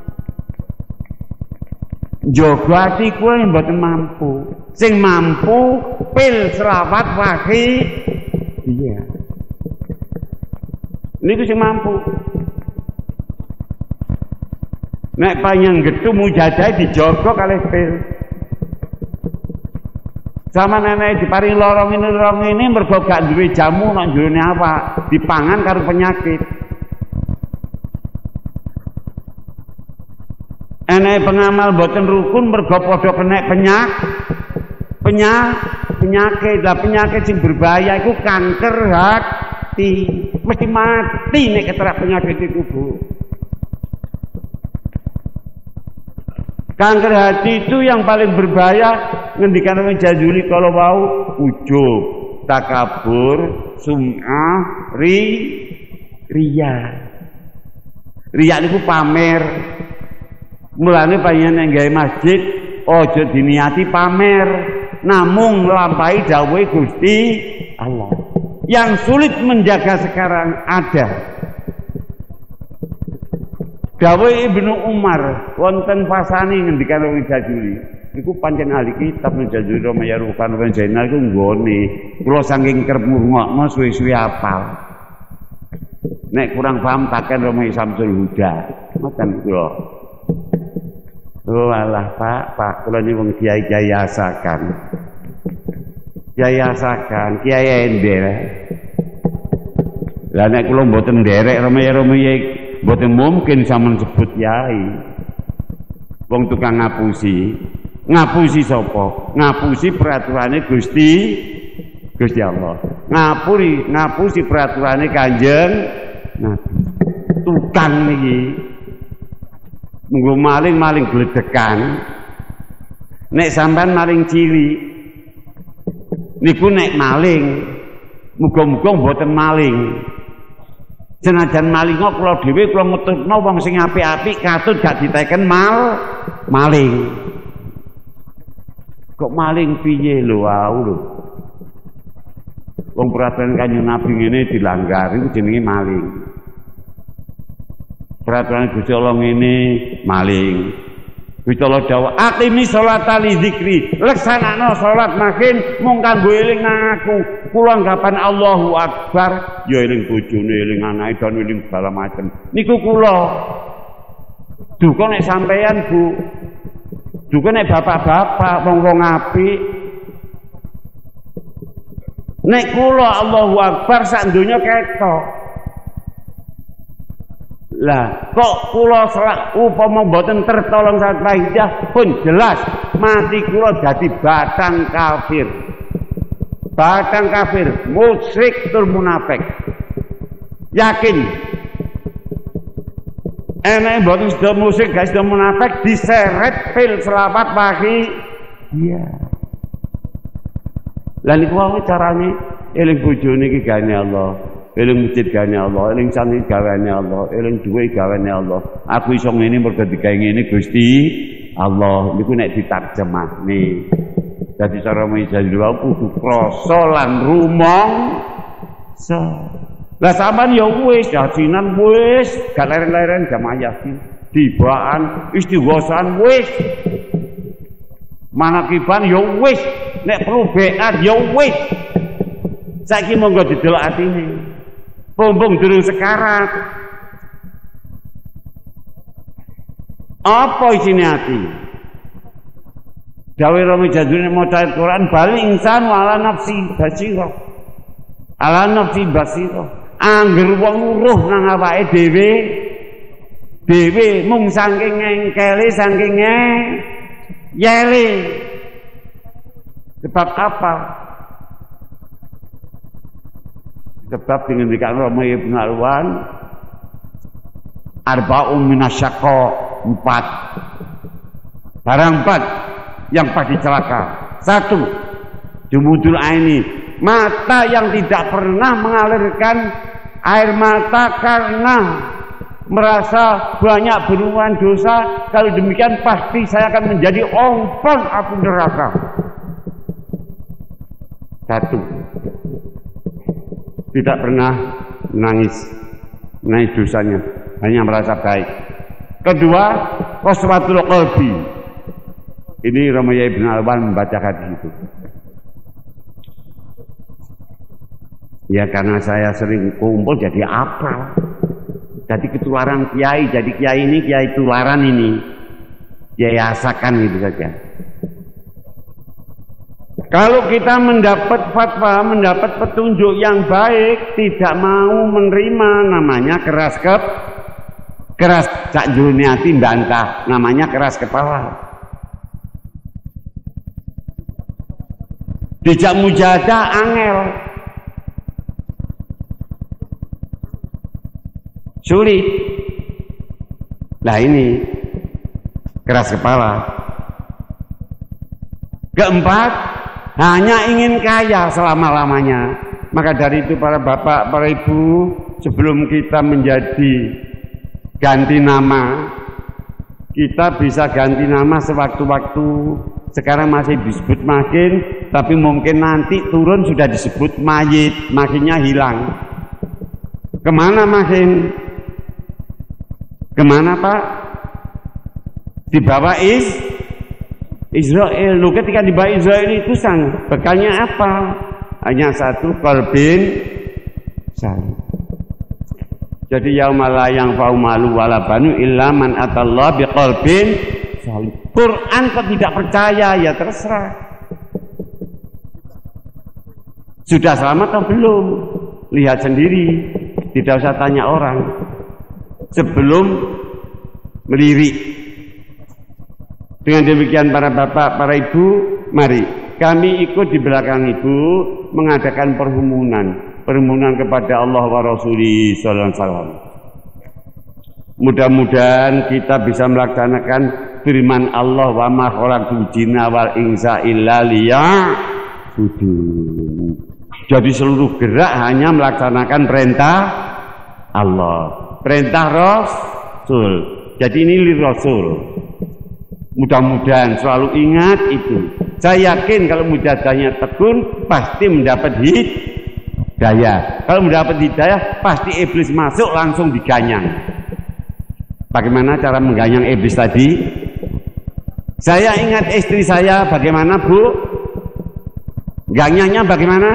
Jaga ati kuwi mboten mampu. Sing mampu pil selawat wahi. Iya. Niku sing mampu. Nek panjang getu mujadah dijaga kalih pil. Sama nenek diparingi lorong ini mergo gak duwe jamu nang jerone awak, dipangan karo penyakit. Enek pengamal boten rukun mergo padha kena penyakit. Lah penyakit sing berbahaya iku kanker hati. Mesti mati nek keterak penyakit iku, Bu. Kanker hati itu yang paling berbahaya ngendikan Imam Jazuli kalau mau ujub, takabur, sum'ah, riya. Riya niku pamer. Mulane panjenengan nek gawe masjid aja diniati pamer, namung nglampahi dawuhe Gusti Allah. Yang sulit menjaga sekarang ada. Dawuh Ibnu Umar wonten fasane ngendikan Imam Jazuli niku pancen ahli kitab Imam Jazuli Romayarukan Ibnu Zainal iku nggone kula saking kerep ngrungokno suwe-suwe apal nek kurang paham taken Romawi Samsul Huda ngoten kula. Oh alah Pak kula niku wong kiai-kiai asakan kiai ender lah nek kula mboten nderek Romawi mboten mungkin sampean sebut yai. Wong tukang ngapusi. Ngapusi sapa? Ngapusi peraturane Gusti Allah. Ngapusi peraturane Kanjeng Nabi. Tukang niki. Munggo maling gledekan. Nek sampean maling cili. Niku nek maling. Muga-muga mboten maling. Senajan maling kok kula dhewe kula ngetutno wong sing apik-apik katut gak diteken maling. Kok maling piye lho wau lho. Wong peraturan Kanjeng Nabi ngene dilanggar iku jenenge maling. Peraturan Gusti Allah ngene maling. Gusti Allah dawuh aqimi sholata li dzikri. Leksanakno salat makin mung kanggo eling aku. Kula anggapan Allahu Akbar ya eling bojone, eling anake dan eling segala macem. Niku kula. Duka nek sampeyan Bu. Duka nek bapak-bapak wong-wong apik. Nek kula Allahu Akbar sak donya ketok. Lah kok kula upama mboten tertolong saat fahidah pun jelas mati kula dadi batang kafir. Batang kafir, musyrik tur munafik. Yakin. Enek mboten sida musyrik gak sida munafik diseret fil selawat wahi. Iya. Lah niku wae carane eling bojone iki gane Allah. Eling masjid gawe Allah, eling santri gaweane Allah, eling duwe gaweane Allah. Aku iso ngene mergo digawe ngene Gusti Allah. Niku nek ditarjemahne. Dadi cara mijajul kudu krasa lan rumangsa. Lah sampean ya wis yasinan wis, gak leren-leren jamaah yasin. Tibaan istighosan wis. Manakiban ya wis, nek perlu beat ya wis. Saiki monggo didelok atine. Pombong durung sekarat. Apa isine ati? Dawe Rami Jazuli maca Al-Qur'an bal insan ala nafsi basira. Ala nafsi basira. Angger wong uruh nang awake dhewe mung saking ngengkele saking yele. Sebab apa? Sebab dengan dikatakan Rama Ibn Alwan arba'un minasyaqqa 4 barang 4 yang pasti celaka. 1 jumudul aini mata yang tidak pernah mengalirkan air mata karena merasa banyak berhubungan dosa. Kalau demikian pasti saya akan menjadi ompong api neraka. Satu, tidak pernah menangis dosanya, hanya merasa baik. Kedua, qaswatul qalbi. Ini Romayya Ibn Alwan membaca hadis itu. Ya karena saya sering kumpul jadi apa? Jadi ketularan kiai, jadi kiai ini kiai tularan ini. Kiai asakan gitu saja. Kalau kita mendapat fatwa, mendapat petunjuk yang baik, tidak mau menerima, namanya keras cak jurniati bantah, namanya keras kepala. Dijak mujadah angel, sulit. Nah ini keras kepala. Keempat, hanya ingin kaya selama-lamanya. Maka dari itu para bapak, para ibu, sebelum kita menjadi ganti nama, kita bisa ganti nama sewaktu-waktu. Sekarang masih disebut makin, tapi mungkin nanti turun sudah disebut mayit, makinnya hilang. Kemana makin? Kemana Pak? Dibawa Israel. Lu ketika dibawa Israel itu bekalnya apa? Hanya satu, qalbin salim. Jadi yauma la yanfa'u malu wala banu illa man atallaha biqalbin salim. Quran kok tidak percaya, ya terserah. Sudah selamat atau belum? Lihat sendiri, tidak usah tanya orang. Sebelum melirik. Dengan demikian para bapak, para ibu, mari kami ikut di belakang ibu mengadakan perhumunan kepada Allah wa Rasulih sallallahu alaihi wasallam. Mudah-mudahan kita bisa melaksanakan firman Allah, wa ma khalaqtul jinna wal insa illa liya'budun. Jadi seluruh gerak hanya melaksanakan perintah Allah, perintah Rasul. Jadi ini li Rasul. Mudah-mudahan selalu ingat itu. Saya yakin kalau mujadahnya tekun pasti mendapat hidayah. Kalau mendapat hidayah pasti iblis masuk langsung diganyang. Bagaimana cara mengganyang iblis tadi? Saya ingat istri saya bagaimana Bu? Ganyangnya bagaimana?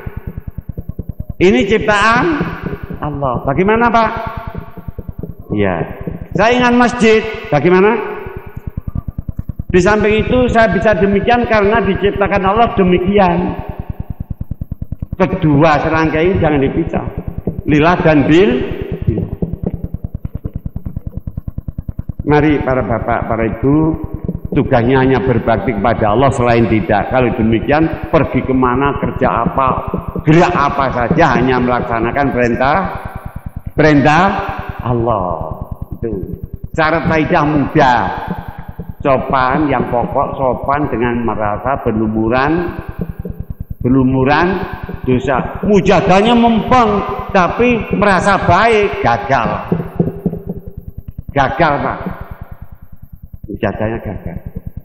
Ini ciptaan Allah. Bagaimana Pak? Ya. Saya ingat masjid. Bagaimana? Di samping itu saya bisa demikian karena diciptakan Allah demikian. Kedua serangkaian ini jangan dipisah. Lillah dan bil. Mari para bapak, para ibu, tugasnya hanya berbakti kepada Allah selain tidak. Kalau demikian pergi kemana, kerja apa, gerak apa saja hanya melaksanakan perintah Allah. Itu syarat faidah mudah. Sopan yang pokok, sopan dengan merasa berlumuran dosa. Mujadahnya mempeng tapi merasa baik, gagal Pak. Mujadahnya gagal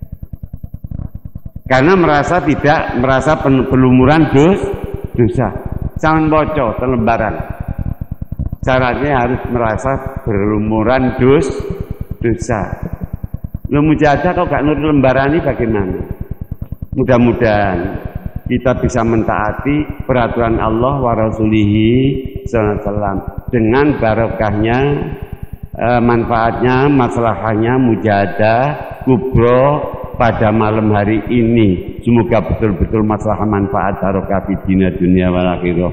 karena merasa berlumuran dosa. Jangan bocor lembaran. Syaratnya harus merasa berlumuran dosa. Lo mujadah kok gak nurut lembaran ini bagaimana? Mudah-mudahan kita bisa mentaati peraturan Allah wa Rasulihi sallallahu alaihi wasallam dengan barokahnya, manfaatnya, masalahnya mujadah kubro pada malam hari ini. Semoga betul-betul masalah manfaat barokah di dunia wal akhirah.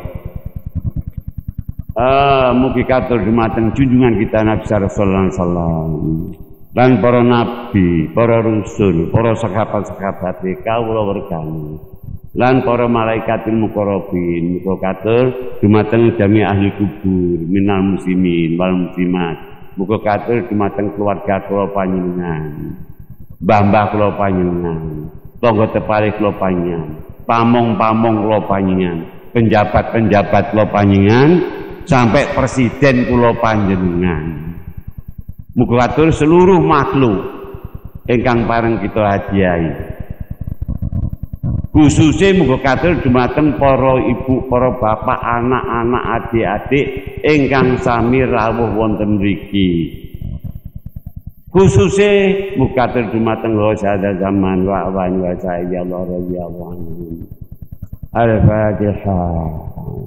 Mugi katur dumateng junjungan kita Nabi sallallahu alaihi wasallam. Dan para nabi, para rasul, para sahabat-sahabat kawula werkani, lan para malaikatil muqarrabin, muga katur dumateng jami ahli kubur minal muslimin wal muslimat. Muga katur dumateng keluarga kula panjenengan, mbah-mbah kula panjenengan, tangga tepare kula panjenengan, pamong-pamong kula panjenengan, penjabat-penjabat kula panjenengan, sampai presiden kula panjenengan. Muga katur seluruh makhluk ingkang pareng kita hadiahi. Khususnya muga katur dumateng para ibu, para bapak, anak-anak, adik-adik ingkang sami rawuh wonten mriki. Khususnya muga katur dumateng Ghausada Zaman wa awan wa sayyidillah radhiyallahu anhu. Al-Fatihah.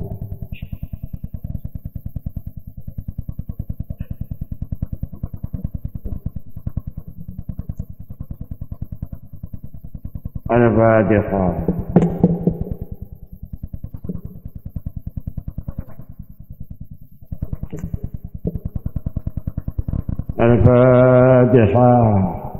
Al-Fatihah. Al-Fatihah.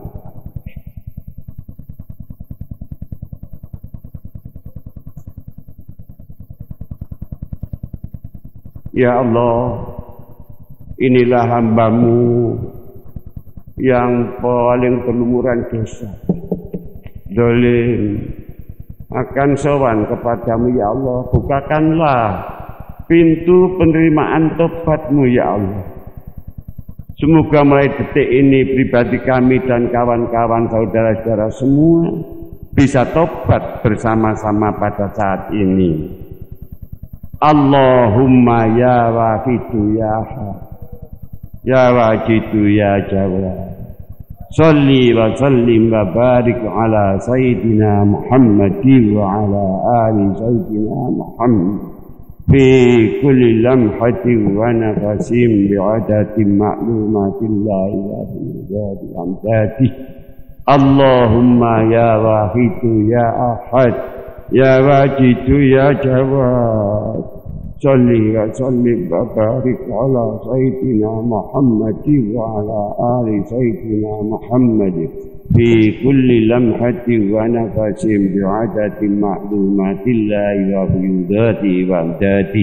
Ya Allah, inilah hamba-Mu yang paling berlumuran dosa, zalim, akan sowan kepadamu ya Allah. Bukakanlah pintu penerimaan tobat-Mu ya Allah. Semoga mulai detik ini pribadi kami dan kawan-kawan saudara-saudara semua bisa tobat bersama-sama pada saat ini. Allahumma ya wahidu ya ahad, ya wajidu ya jawad, salli wa sallim wa barik ala sayyidina Muhammadin wa ala ali sayyidina Muhammad fi kulli lamhatin wa nafasin bi'adatin ma'lumatillahi wa bi'adati amdati. Allahumma ya wahidu ya ahad, ya wajidu ya jawad, salli wa sallim wa barik ala sayyidina Muhammadin wa ala ali sayyidina Muhammadin fi kulli lamhatin wa nafasin bi'adatin ma'lumatillahi wa bi'adati amdati.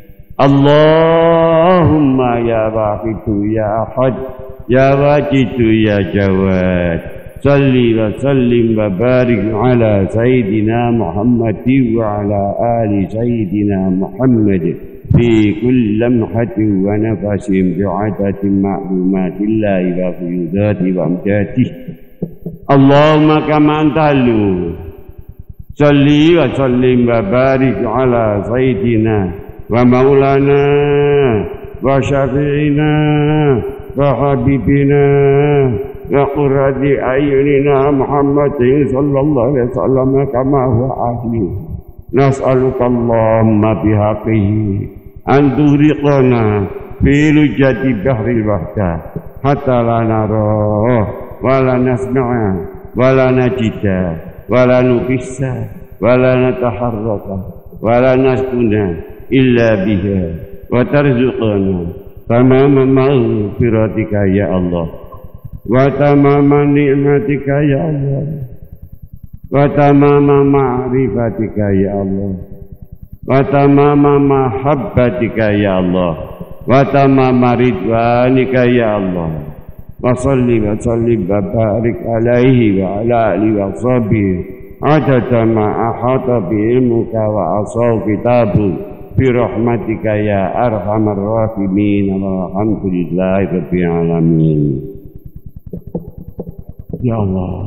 Allahumma ya wahidu ya ahad, ya wajidu ya jawad, salli wa sallim wa barik ala sayyidina Muhammadin wa ala ali sayyidina Muhammad fi kulli lamhatin wa nafasin bi'adatin ma'lumatillahi wa bi'adati wa amdati. Allahumma kama antalu salli wa sallim wa barik ala sayyidina wa maulana wa syafi'ina wa habibina wa qurrati ayunina Muhammadin sallallahu alaihi wasallam kama huwa ahli. Nas'aluka Allahumma bihaqqihi an turiqana fi lujati bahril wahdah hatta la nara wa la nasma'a wa la najida wa la nufissa wa la nataharraka wa la naskuna illa biha wa tarzuqana tamama maghfiratika ya Allah wa tamama ni'matika ya Allah wa tamama ma'rifatika ya Allah wa tamama mahabbatika ya Allah wa tamama ridwanika ya Allah. Wa salli wa sallim wa barik alaihi wa ala alihi wa sahbihi adada ma ahata bi ilmuka wa asaw kitabu bi rahmatika ya arhamar rahimin. Alhamdulillahi rabbil alamin. Ya Allah,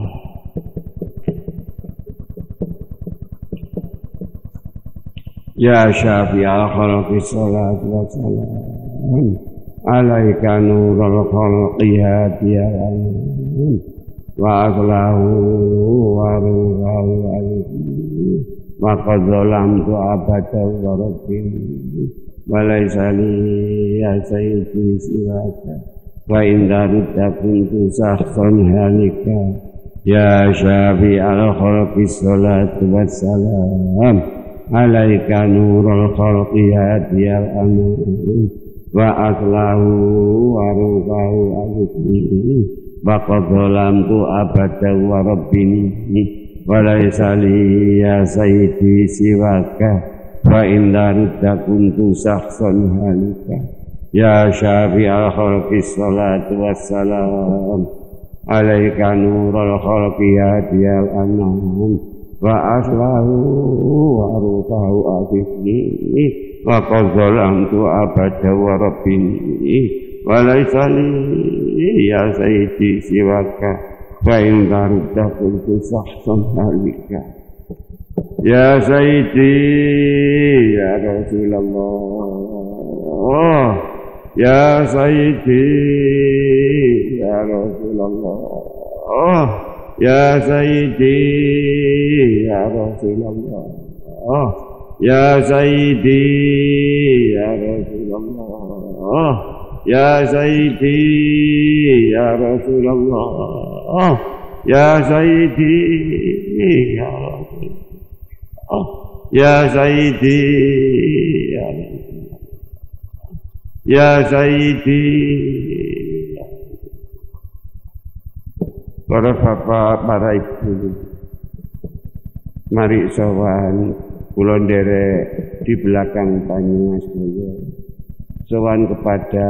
ya syafi'al khalqi salatu wa salam alaika nurul khalqi hadiyan wa aqlahu wa ruhahu alaihi wa qad zalamtu abada wa rabbi wa laysa li ya sayyidi siwaka wa inda ridda kuntu sahsan halika ya syafi'al khalqi salatu wassalam alaika nurul khalqi hadiyal amin wa aslahu wa ruhahu alaihi wa qad zalamtu abada wa rabbini wa laysa li ya sayyidi siwaka wa inda ridda kuntu sahsan halika ya syafi'al khalqi salatu wassalam alaika nurul khalqi hadiyal anam wa aslahu wa rufahu afifni wa qazalamtu abada wa rabbini wa laisali ya sayyidi siwaka wa in tarudda kuntu sahsan halika ya sayyidi ya Rasulullah ya sayyidi ya Rasulullah ya sayyidi ya Rasulullah ya sayyidi ya Rasulullah ya sayyidi ya Rasulullah ya sayyidi ya Rasulullah ya sayyidi ya Rasulullah ya sayyidi. Para bapak, para ibu, mari sowan kula nderek di belakang Panjenengan sedaya. Sowan kepada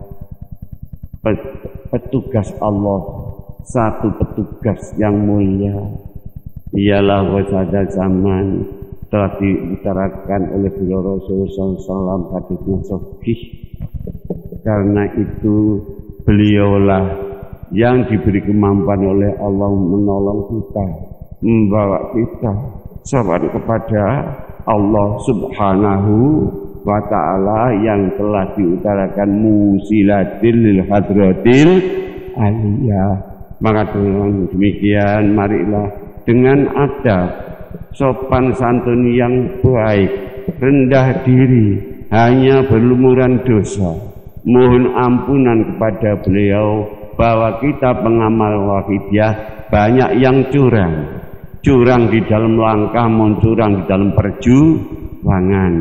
petugas Allah, satu petugas yang mulia, ialah wasada zaman telah diutarakan oleh beliau Rasulullah SAW haditsnya sahih. Karena itu beliaulah yang diberi kemampuan oleh Allah menolong kita, membawa kita sampai kepada Allah Subhanahu wa ta'ala yang telah diutarakan musilatil lil hadratil aliyah. Maka dengan demikian marilah dengan adab sopan santun yang baik, rendah diri, hanya berlumuran dosa, mohon ampunan kepada beliau bahwa kita pengamal wahidiyah banyak yang curang di dalam langkah, curang di dalam perjuangan.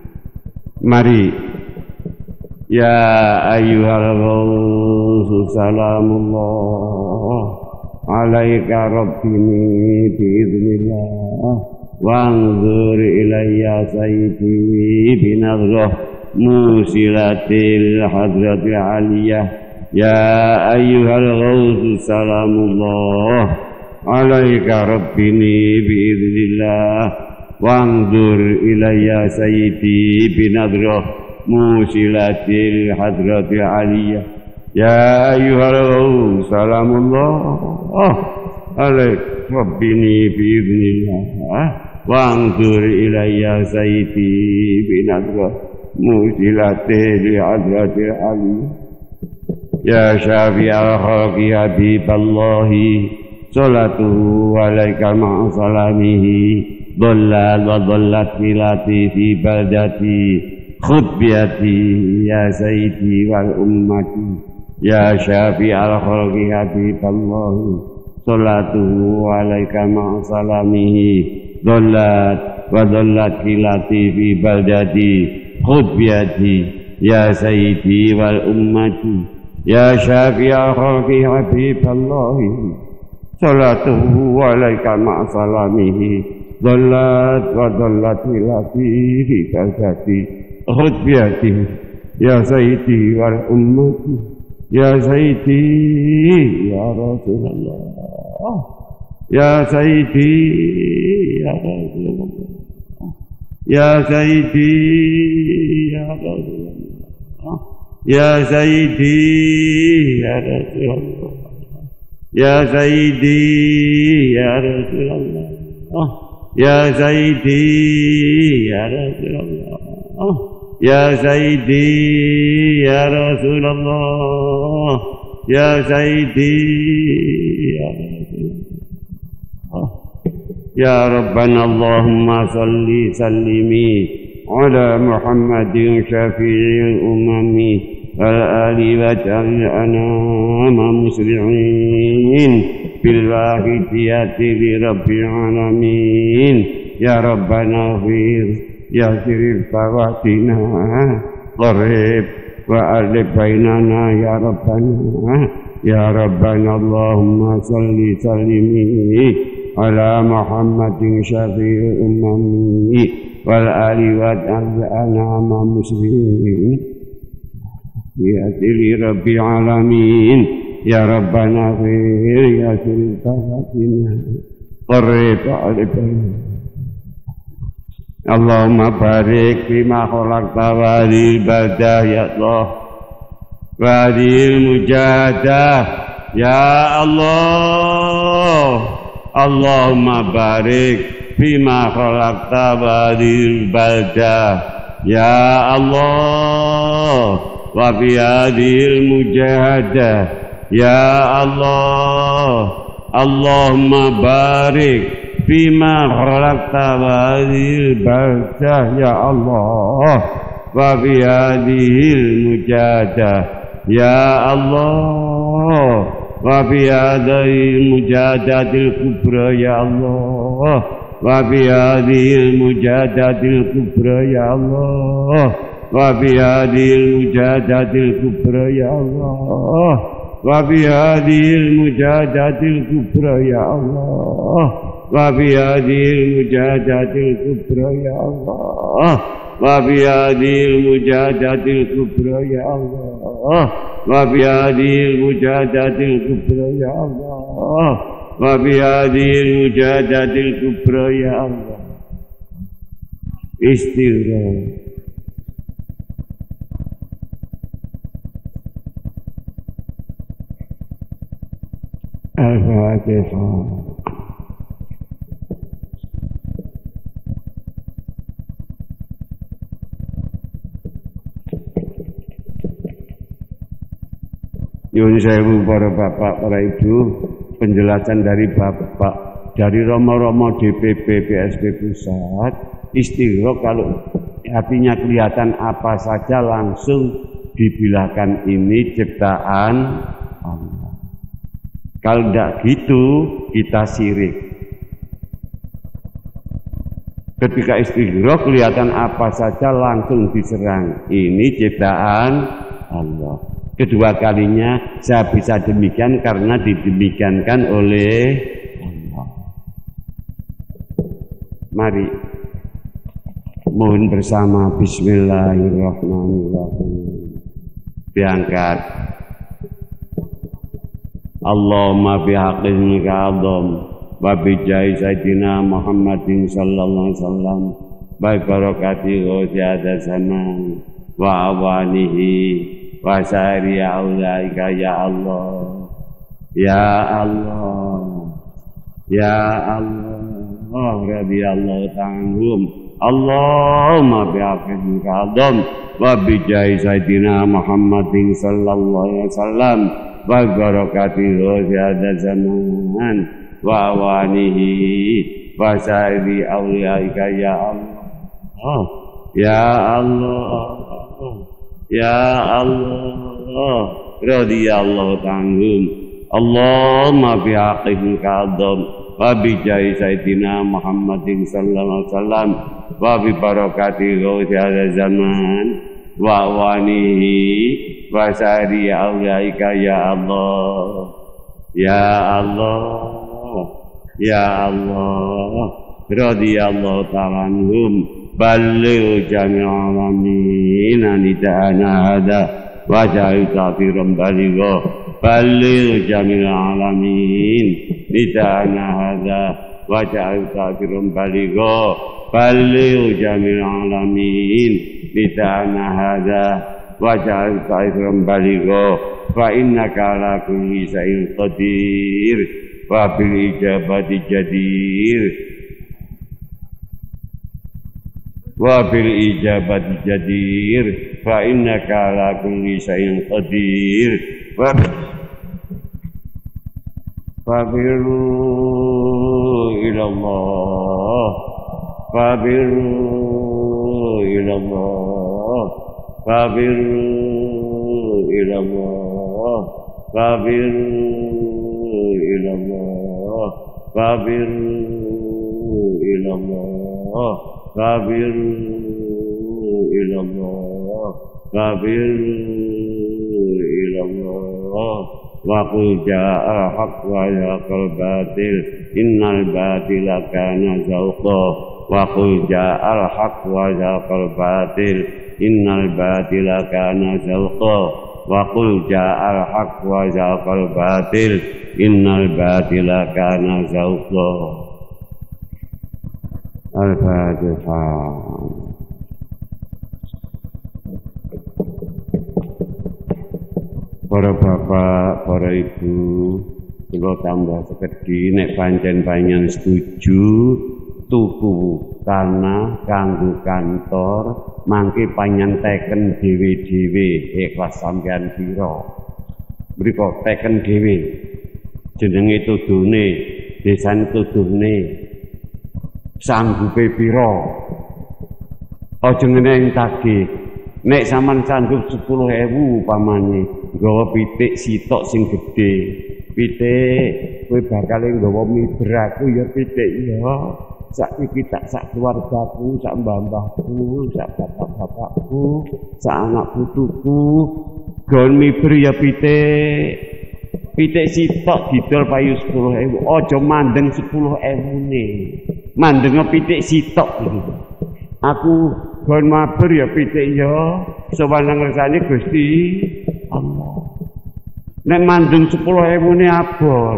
Mari ya ayyuhal ghawsu salamullah alaika rabbini biiznillah wanzur ilayya sayyidi binadhrah musilatil hadratil aliyah. Ya ayyuhal ghawsu salamullah alaika rabbini biiznillah wanzur ilayya sayyidi binadrah musilatil hadratil aliyah. Ya ayyuhal ghawsu salamullah alaika rabbini biiznillah wanzur ilayya sayyidi binadrah musilatil hadratil aliyah. Ya syafi'al khalqi habiballahi salatuhu alaika ma'asalamihi dhallal wa dhallat milati fi baldati khutbiyati ya sayyidi wal ummati. Ya syafi'al khalqi habiballahi salatuhu alaika ma'asalamihi dhallal wa dhallat milati fi baldati khutbiyati ya sayyidi wal ummati. Ya syafi'al khalqi habiballahi salatuhu alaika ma'asalamihi dhallat wa dhallat milati fi baldati khutbiyati ya sayyidi wal ummati. Ya sayyidi ya Rasulullah ya sayyidi ya Rasulullah ya sayyidi ya Rasulullah ya sayyidi ya Rasulullah ya sayyidi ya Rasulullah ya sayyidi ya Rasulullah ya sayyidi ya Rasulullah ya sayyidi ya Rasulullah. Ya Rabbana Allahumma salli sallimi ala Muhammadin syafi'il umami wal ali wa ja'alna muslimin bil wahidiyati li rabbil alamin. Ya Rabbana fir ya siril fawatina qarib wa alif bainana ya Rabbana. Ya Rabbana Allahumma salli sallimi ala Muhammadin syafi'il umami wal ali wa ja'alna muslimin ya siril rabbil alamin. Ya Rabbana fir ya siril fawatina qarib Allahumma barik fima khalaqta wa hadhil badah ya Allah wa hadhil mujahadah ya Allah Allahumma barik fima khalaqta wa hadhil badah ya Allah wa fi hadhil mujahadah ya Allah Allahumma barik Bima khalaqta hadhil baldah ya Allah wa bi hadhil mujahadah ya Allah wa bi hadhil mujahadatil kubra ya Allah wa bi hadhil mujahadatil kubra ya Allah wa bi hadhil mujahadatil kubra ya Allah wa bi hadhil mujahadatil kubra ya Allah wa bi hadhil mujahadatil kubra ya Allah wa bi hadhil mujahadatil kubra ya Allah wa bi hadhil mujahadatil kubra ya Allah wa bi hadhil mujahadatil kubra ya Allah istighfar Al-Fatihah. Nyuwun sewu para bapak, para ibu, penjelasan dari bapak dari Romo-Romo DPP PSP Pusat. Istighraq kalau hatinya kelihatan apa saja langsung dibilangkan ini ciptaan Allah. Kalau tidak gitu kita syirik. Ketika istighraq kelihatan apa saja langsung diserang, ini ciptaan Allah. Kedua kalinya saya bisa demikian karena didemikiankan oleh Allah. Mari mohon bersama Bismillahirrahmanirrahim. Diangkat. Allahumma bihaqqil ka'adham wa bijai sayyidina Muhammadin sallallahu alaihi wasallam wa barakati ghaziyada zaman wa awanihi wa sa'ri aulaika ya Allah ya Allah ya Allah radhiyallahu ta'ala Allahumma bihaqqil ka'adham wa bijai sayyidina Muhammadin sallallahu alaihi wasallam wa barakati ghaziyada zaman wa awanihi wa sa'ri aulaika ya Allah ya Allah ya Allah radhiyallahu ta'ala Allahumma bihaqqil ka'adham wa bijai sayyidina Muhammadin sallallahu alaihi wasallam wa bi barakati ghaziyada zaman wa awanihi wa sa'ri aulaika ya Allah ya Allah ya Allah radhiyallahu ta'ala anhum balligh jami'al alamin nida'ana hada wa ja'al ta'firan baligha balligh jami'al alamin nida'ana hada wa ja'al ta'firan baligha balligh jami'al alamin nida'ana hada wa ja'al ta'firan baligha fa innaka ala kulli shay'in qadir wa bil ijabati jadir wa bil ijabati jadir fa innaka ala kulli shay'in qadir wa fabiru ila Allah fabiru ila Allah fabiru ila Allah fabiru ila Allah fabiru ila Allah fabiru ila Allah fabiru ila Allah wa qul ja'al haqq wa yaqul batil innal batila kana zahuqa wa qul ja'al haqq wa yaqul batil innal batila kana zahuqa wa qul ja'al haqq wa yaqul batil innal batila kana zahuqa Al-Fatihah. Para bapak, para ibu, kula tambah sekedhi nek pancen panjenengan setuju tuku tanah kanggo kantor mangke panjenengan teken dhewe-dhewe ikhlas sampeyan pira. Mriko teken dhewe. Jenenge tudune, desane tudune. Sanggupe pira? Aja ngene tagih. Nek sampean sanggup 10.000 pamane, nggawa pitik sitok sing gedhe. Pitik, kowe bakal nggawa miber aku ya pitik ya. Sak iki tak sak keluargaku, sak mbah-mbahku, sak bapak-bapakku, sak anak putuku, gon miber ya pitik. Pitik sitok didol payu 10.000. Aja mandeng 10.000-ne. Mandeng pitik sitok iki. Aku gon maber ya pitik ya sowan ngersane Gusti Allah. Nek mandeng 10.000-ne abot.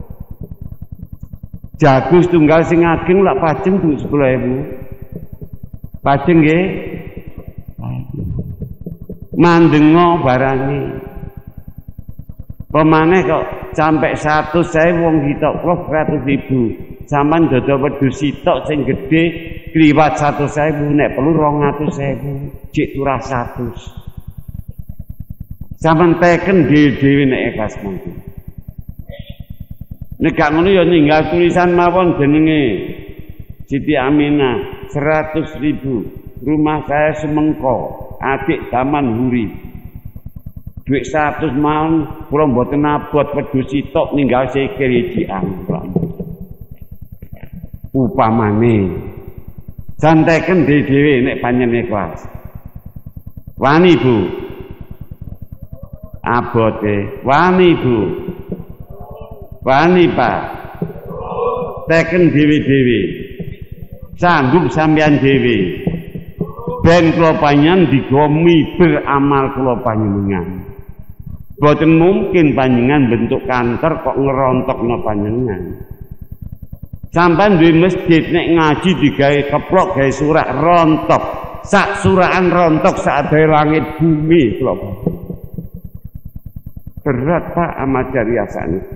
Jagus tunggal sing ageng lak pajeng Bu 10.000. Pajeng nggih. Mandengo barange. Pemane kok sampai 100.000 wong kita kok 100.000. Saman dodo wedhus sitok sing gedhe kliwat 100.000 nek perlu 200.000 cek turah 100. Saman teken dhewe-dhewe nek ikhlas mangke. Nek gak ngono ya ninggal tulisan mawon jenenge Siti Aminah 100.000 rumah saya semengko adik taman huri duit 100 mawon kula mboten abot wedhus sitok ninggal sikil jiang upamane santeken dhewe nek panjenengan ikhlas wani Bu abote wani Bu wani Pak teken dhewe-dhewe sanggup sampean dhewe ben kula panjenengan digawa miber amal kula panjenengan boten mungkin panjenengan bentuk kantor kok ngerontokno panjenengan. Sampai di masjid nek ngaji digawe keplok gawe surak rontok. Sak surakan rontok sak adae langit bumi kula. Berat Pak amat jariah sakniki.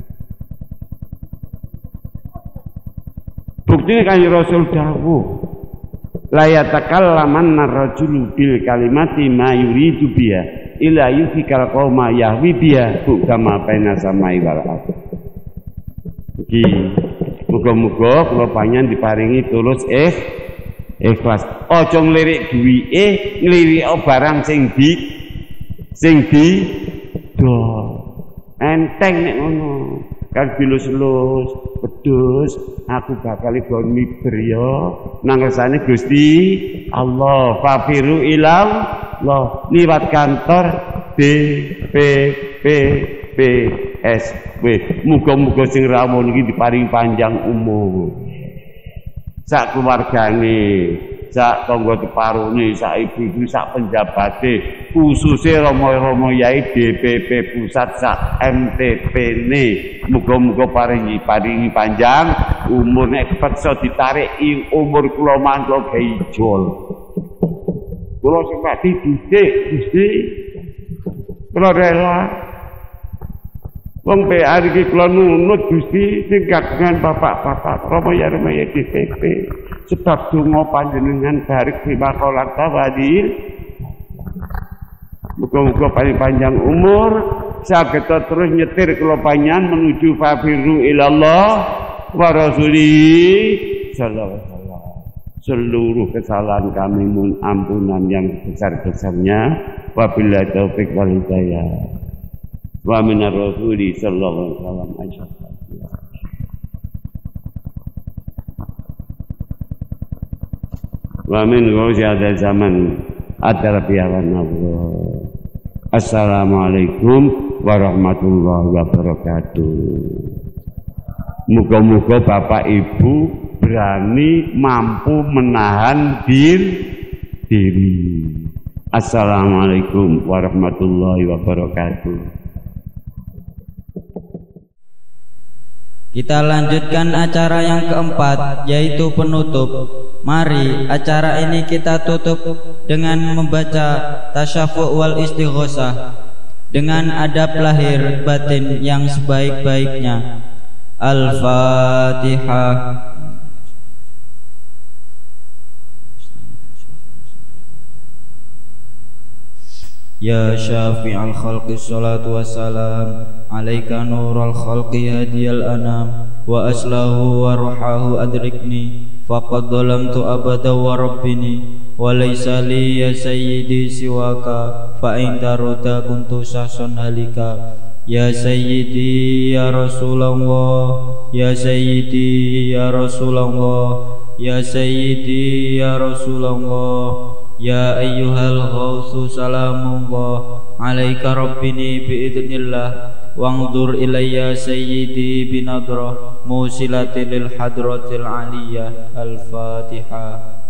Buktine Kanjeng Rasul dawuh la yatakallamanna ar-rajulu bil kalimati ma yuridu biha ila yufikal qauma yahwi biha kama baina samai wal ardh. Iki muga-muga kula panjenengan diparingi tulus ikhlas. Aja nglirik duwike, nglirik barang sing dol. Enteng nek ngono. Kan dilus-lus, pedus, aku bakal gon miber ya nang ngersane Gusti Allah. Fafiru ilal Allah liwat kantor BPPSW. Muga-muga sing rawuh iki diparingi panjang umur. Sak keluargane, sak tangga teparone, sak ibu-ibu, sak penjabate, khususé Romo-romo Yai DPP pusat sak MTP-ne. Muga-muga paringi panjang umur nek kepeksa ditarik umur kula mangko ge ijol. Kula sing pati dhisik, Gusti. Kula rela. Wong PA iki kula nunut Gusti sing kagungan bapak-bapak Romo Yai DPP. Sebab donga panjenengan barik bimakolat tawadil. Muga-muga panjang umur saged terus nyetir kula panjenengan menuju fafiru ilallah wa rasulihi sallallahu alaihi wasallam. Seluruh kesalahan kami mohon ampunan yang besar-besarnya. Wabillahi taufik wal hidayah. Wa minar rasuli sallallahu alaihi wasallam. Wa min ghazal zaman at-tarbiyah Allah. Assalamualaikum warahmatullahi wabarakatuh. Muga-muga Bapak Ibu berani mampu menahan diri. Assalamualaikum warahmatullahi wabarakatuh. Kita lanjutkan acara yang keempat, yaitu penutup. Mari acara ini kita tutup dengan membaca tasyafu' wal istighosah dengan adab lahir batin yang sebaik-baiknya. Al-Fatihah. Ya syafi'al khalqi salatu wassalam alaika nurul khalqi hadiyal anam wa aslahu wa ruhahu adrikni faqad dhalamtu abada wa rabbini wa laysa li ya sayyidi siwaka fa in taruda kuntu sahson halika. Ya sayyidi ya Rasulullah, ya sayyidi ya Rasulullah, ya sayyidi ya Rasulullah. Ya ayyuhal ghawsu salamullah alaika rabbini biidnillah wangdur ilayya sayyidi binadrah musilati lil hadratil aliyah. Al-Fatihah.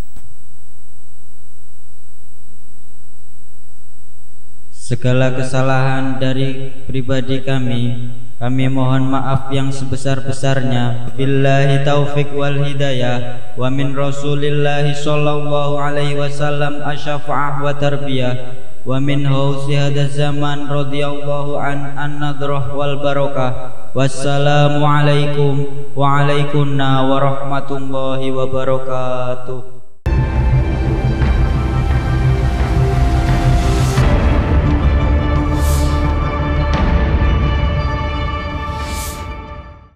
Segala kesalahan dari pribadi kami mohon maaf yang sebesar-besarnya. Billahi taufiq wal hidayah wa min Rasulillahi sallallahu alaihi wasallam asyafa'ah wa tarbiyah wa min hausi hadha zaman radhiyallahu an nadrah wal barakah. Wassalamu alaikum wa alaikunna wa rahmatullahi wa barakatuh.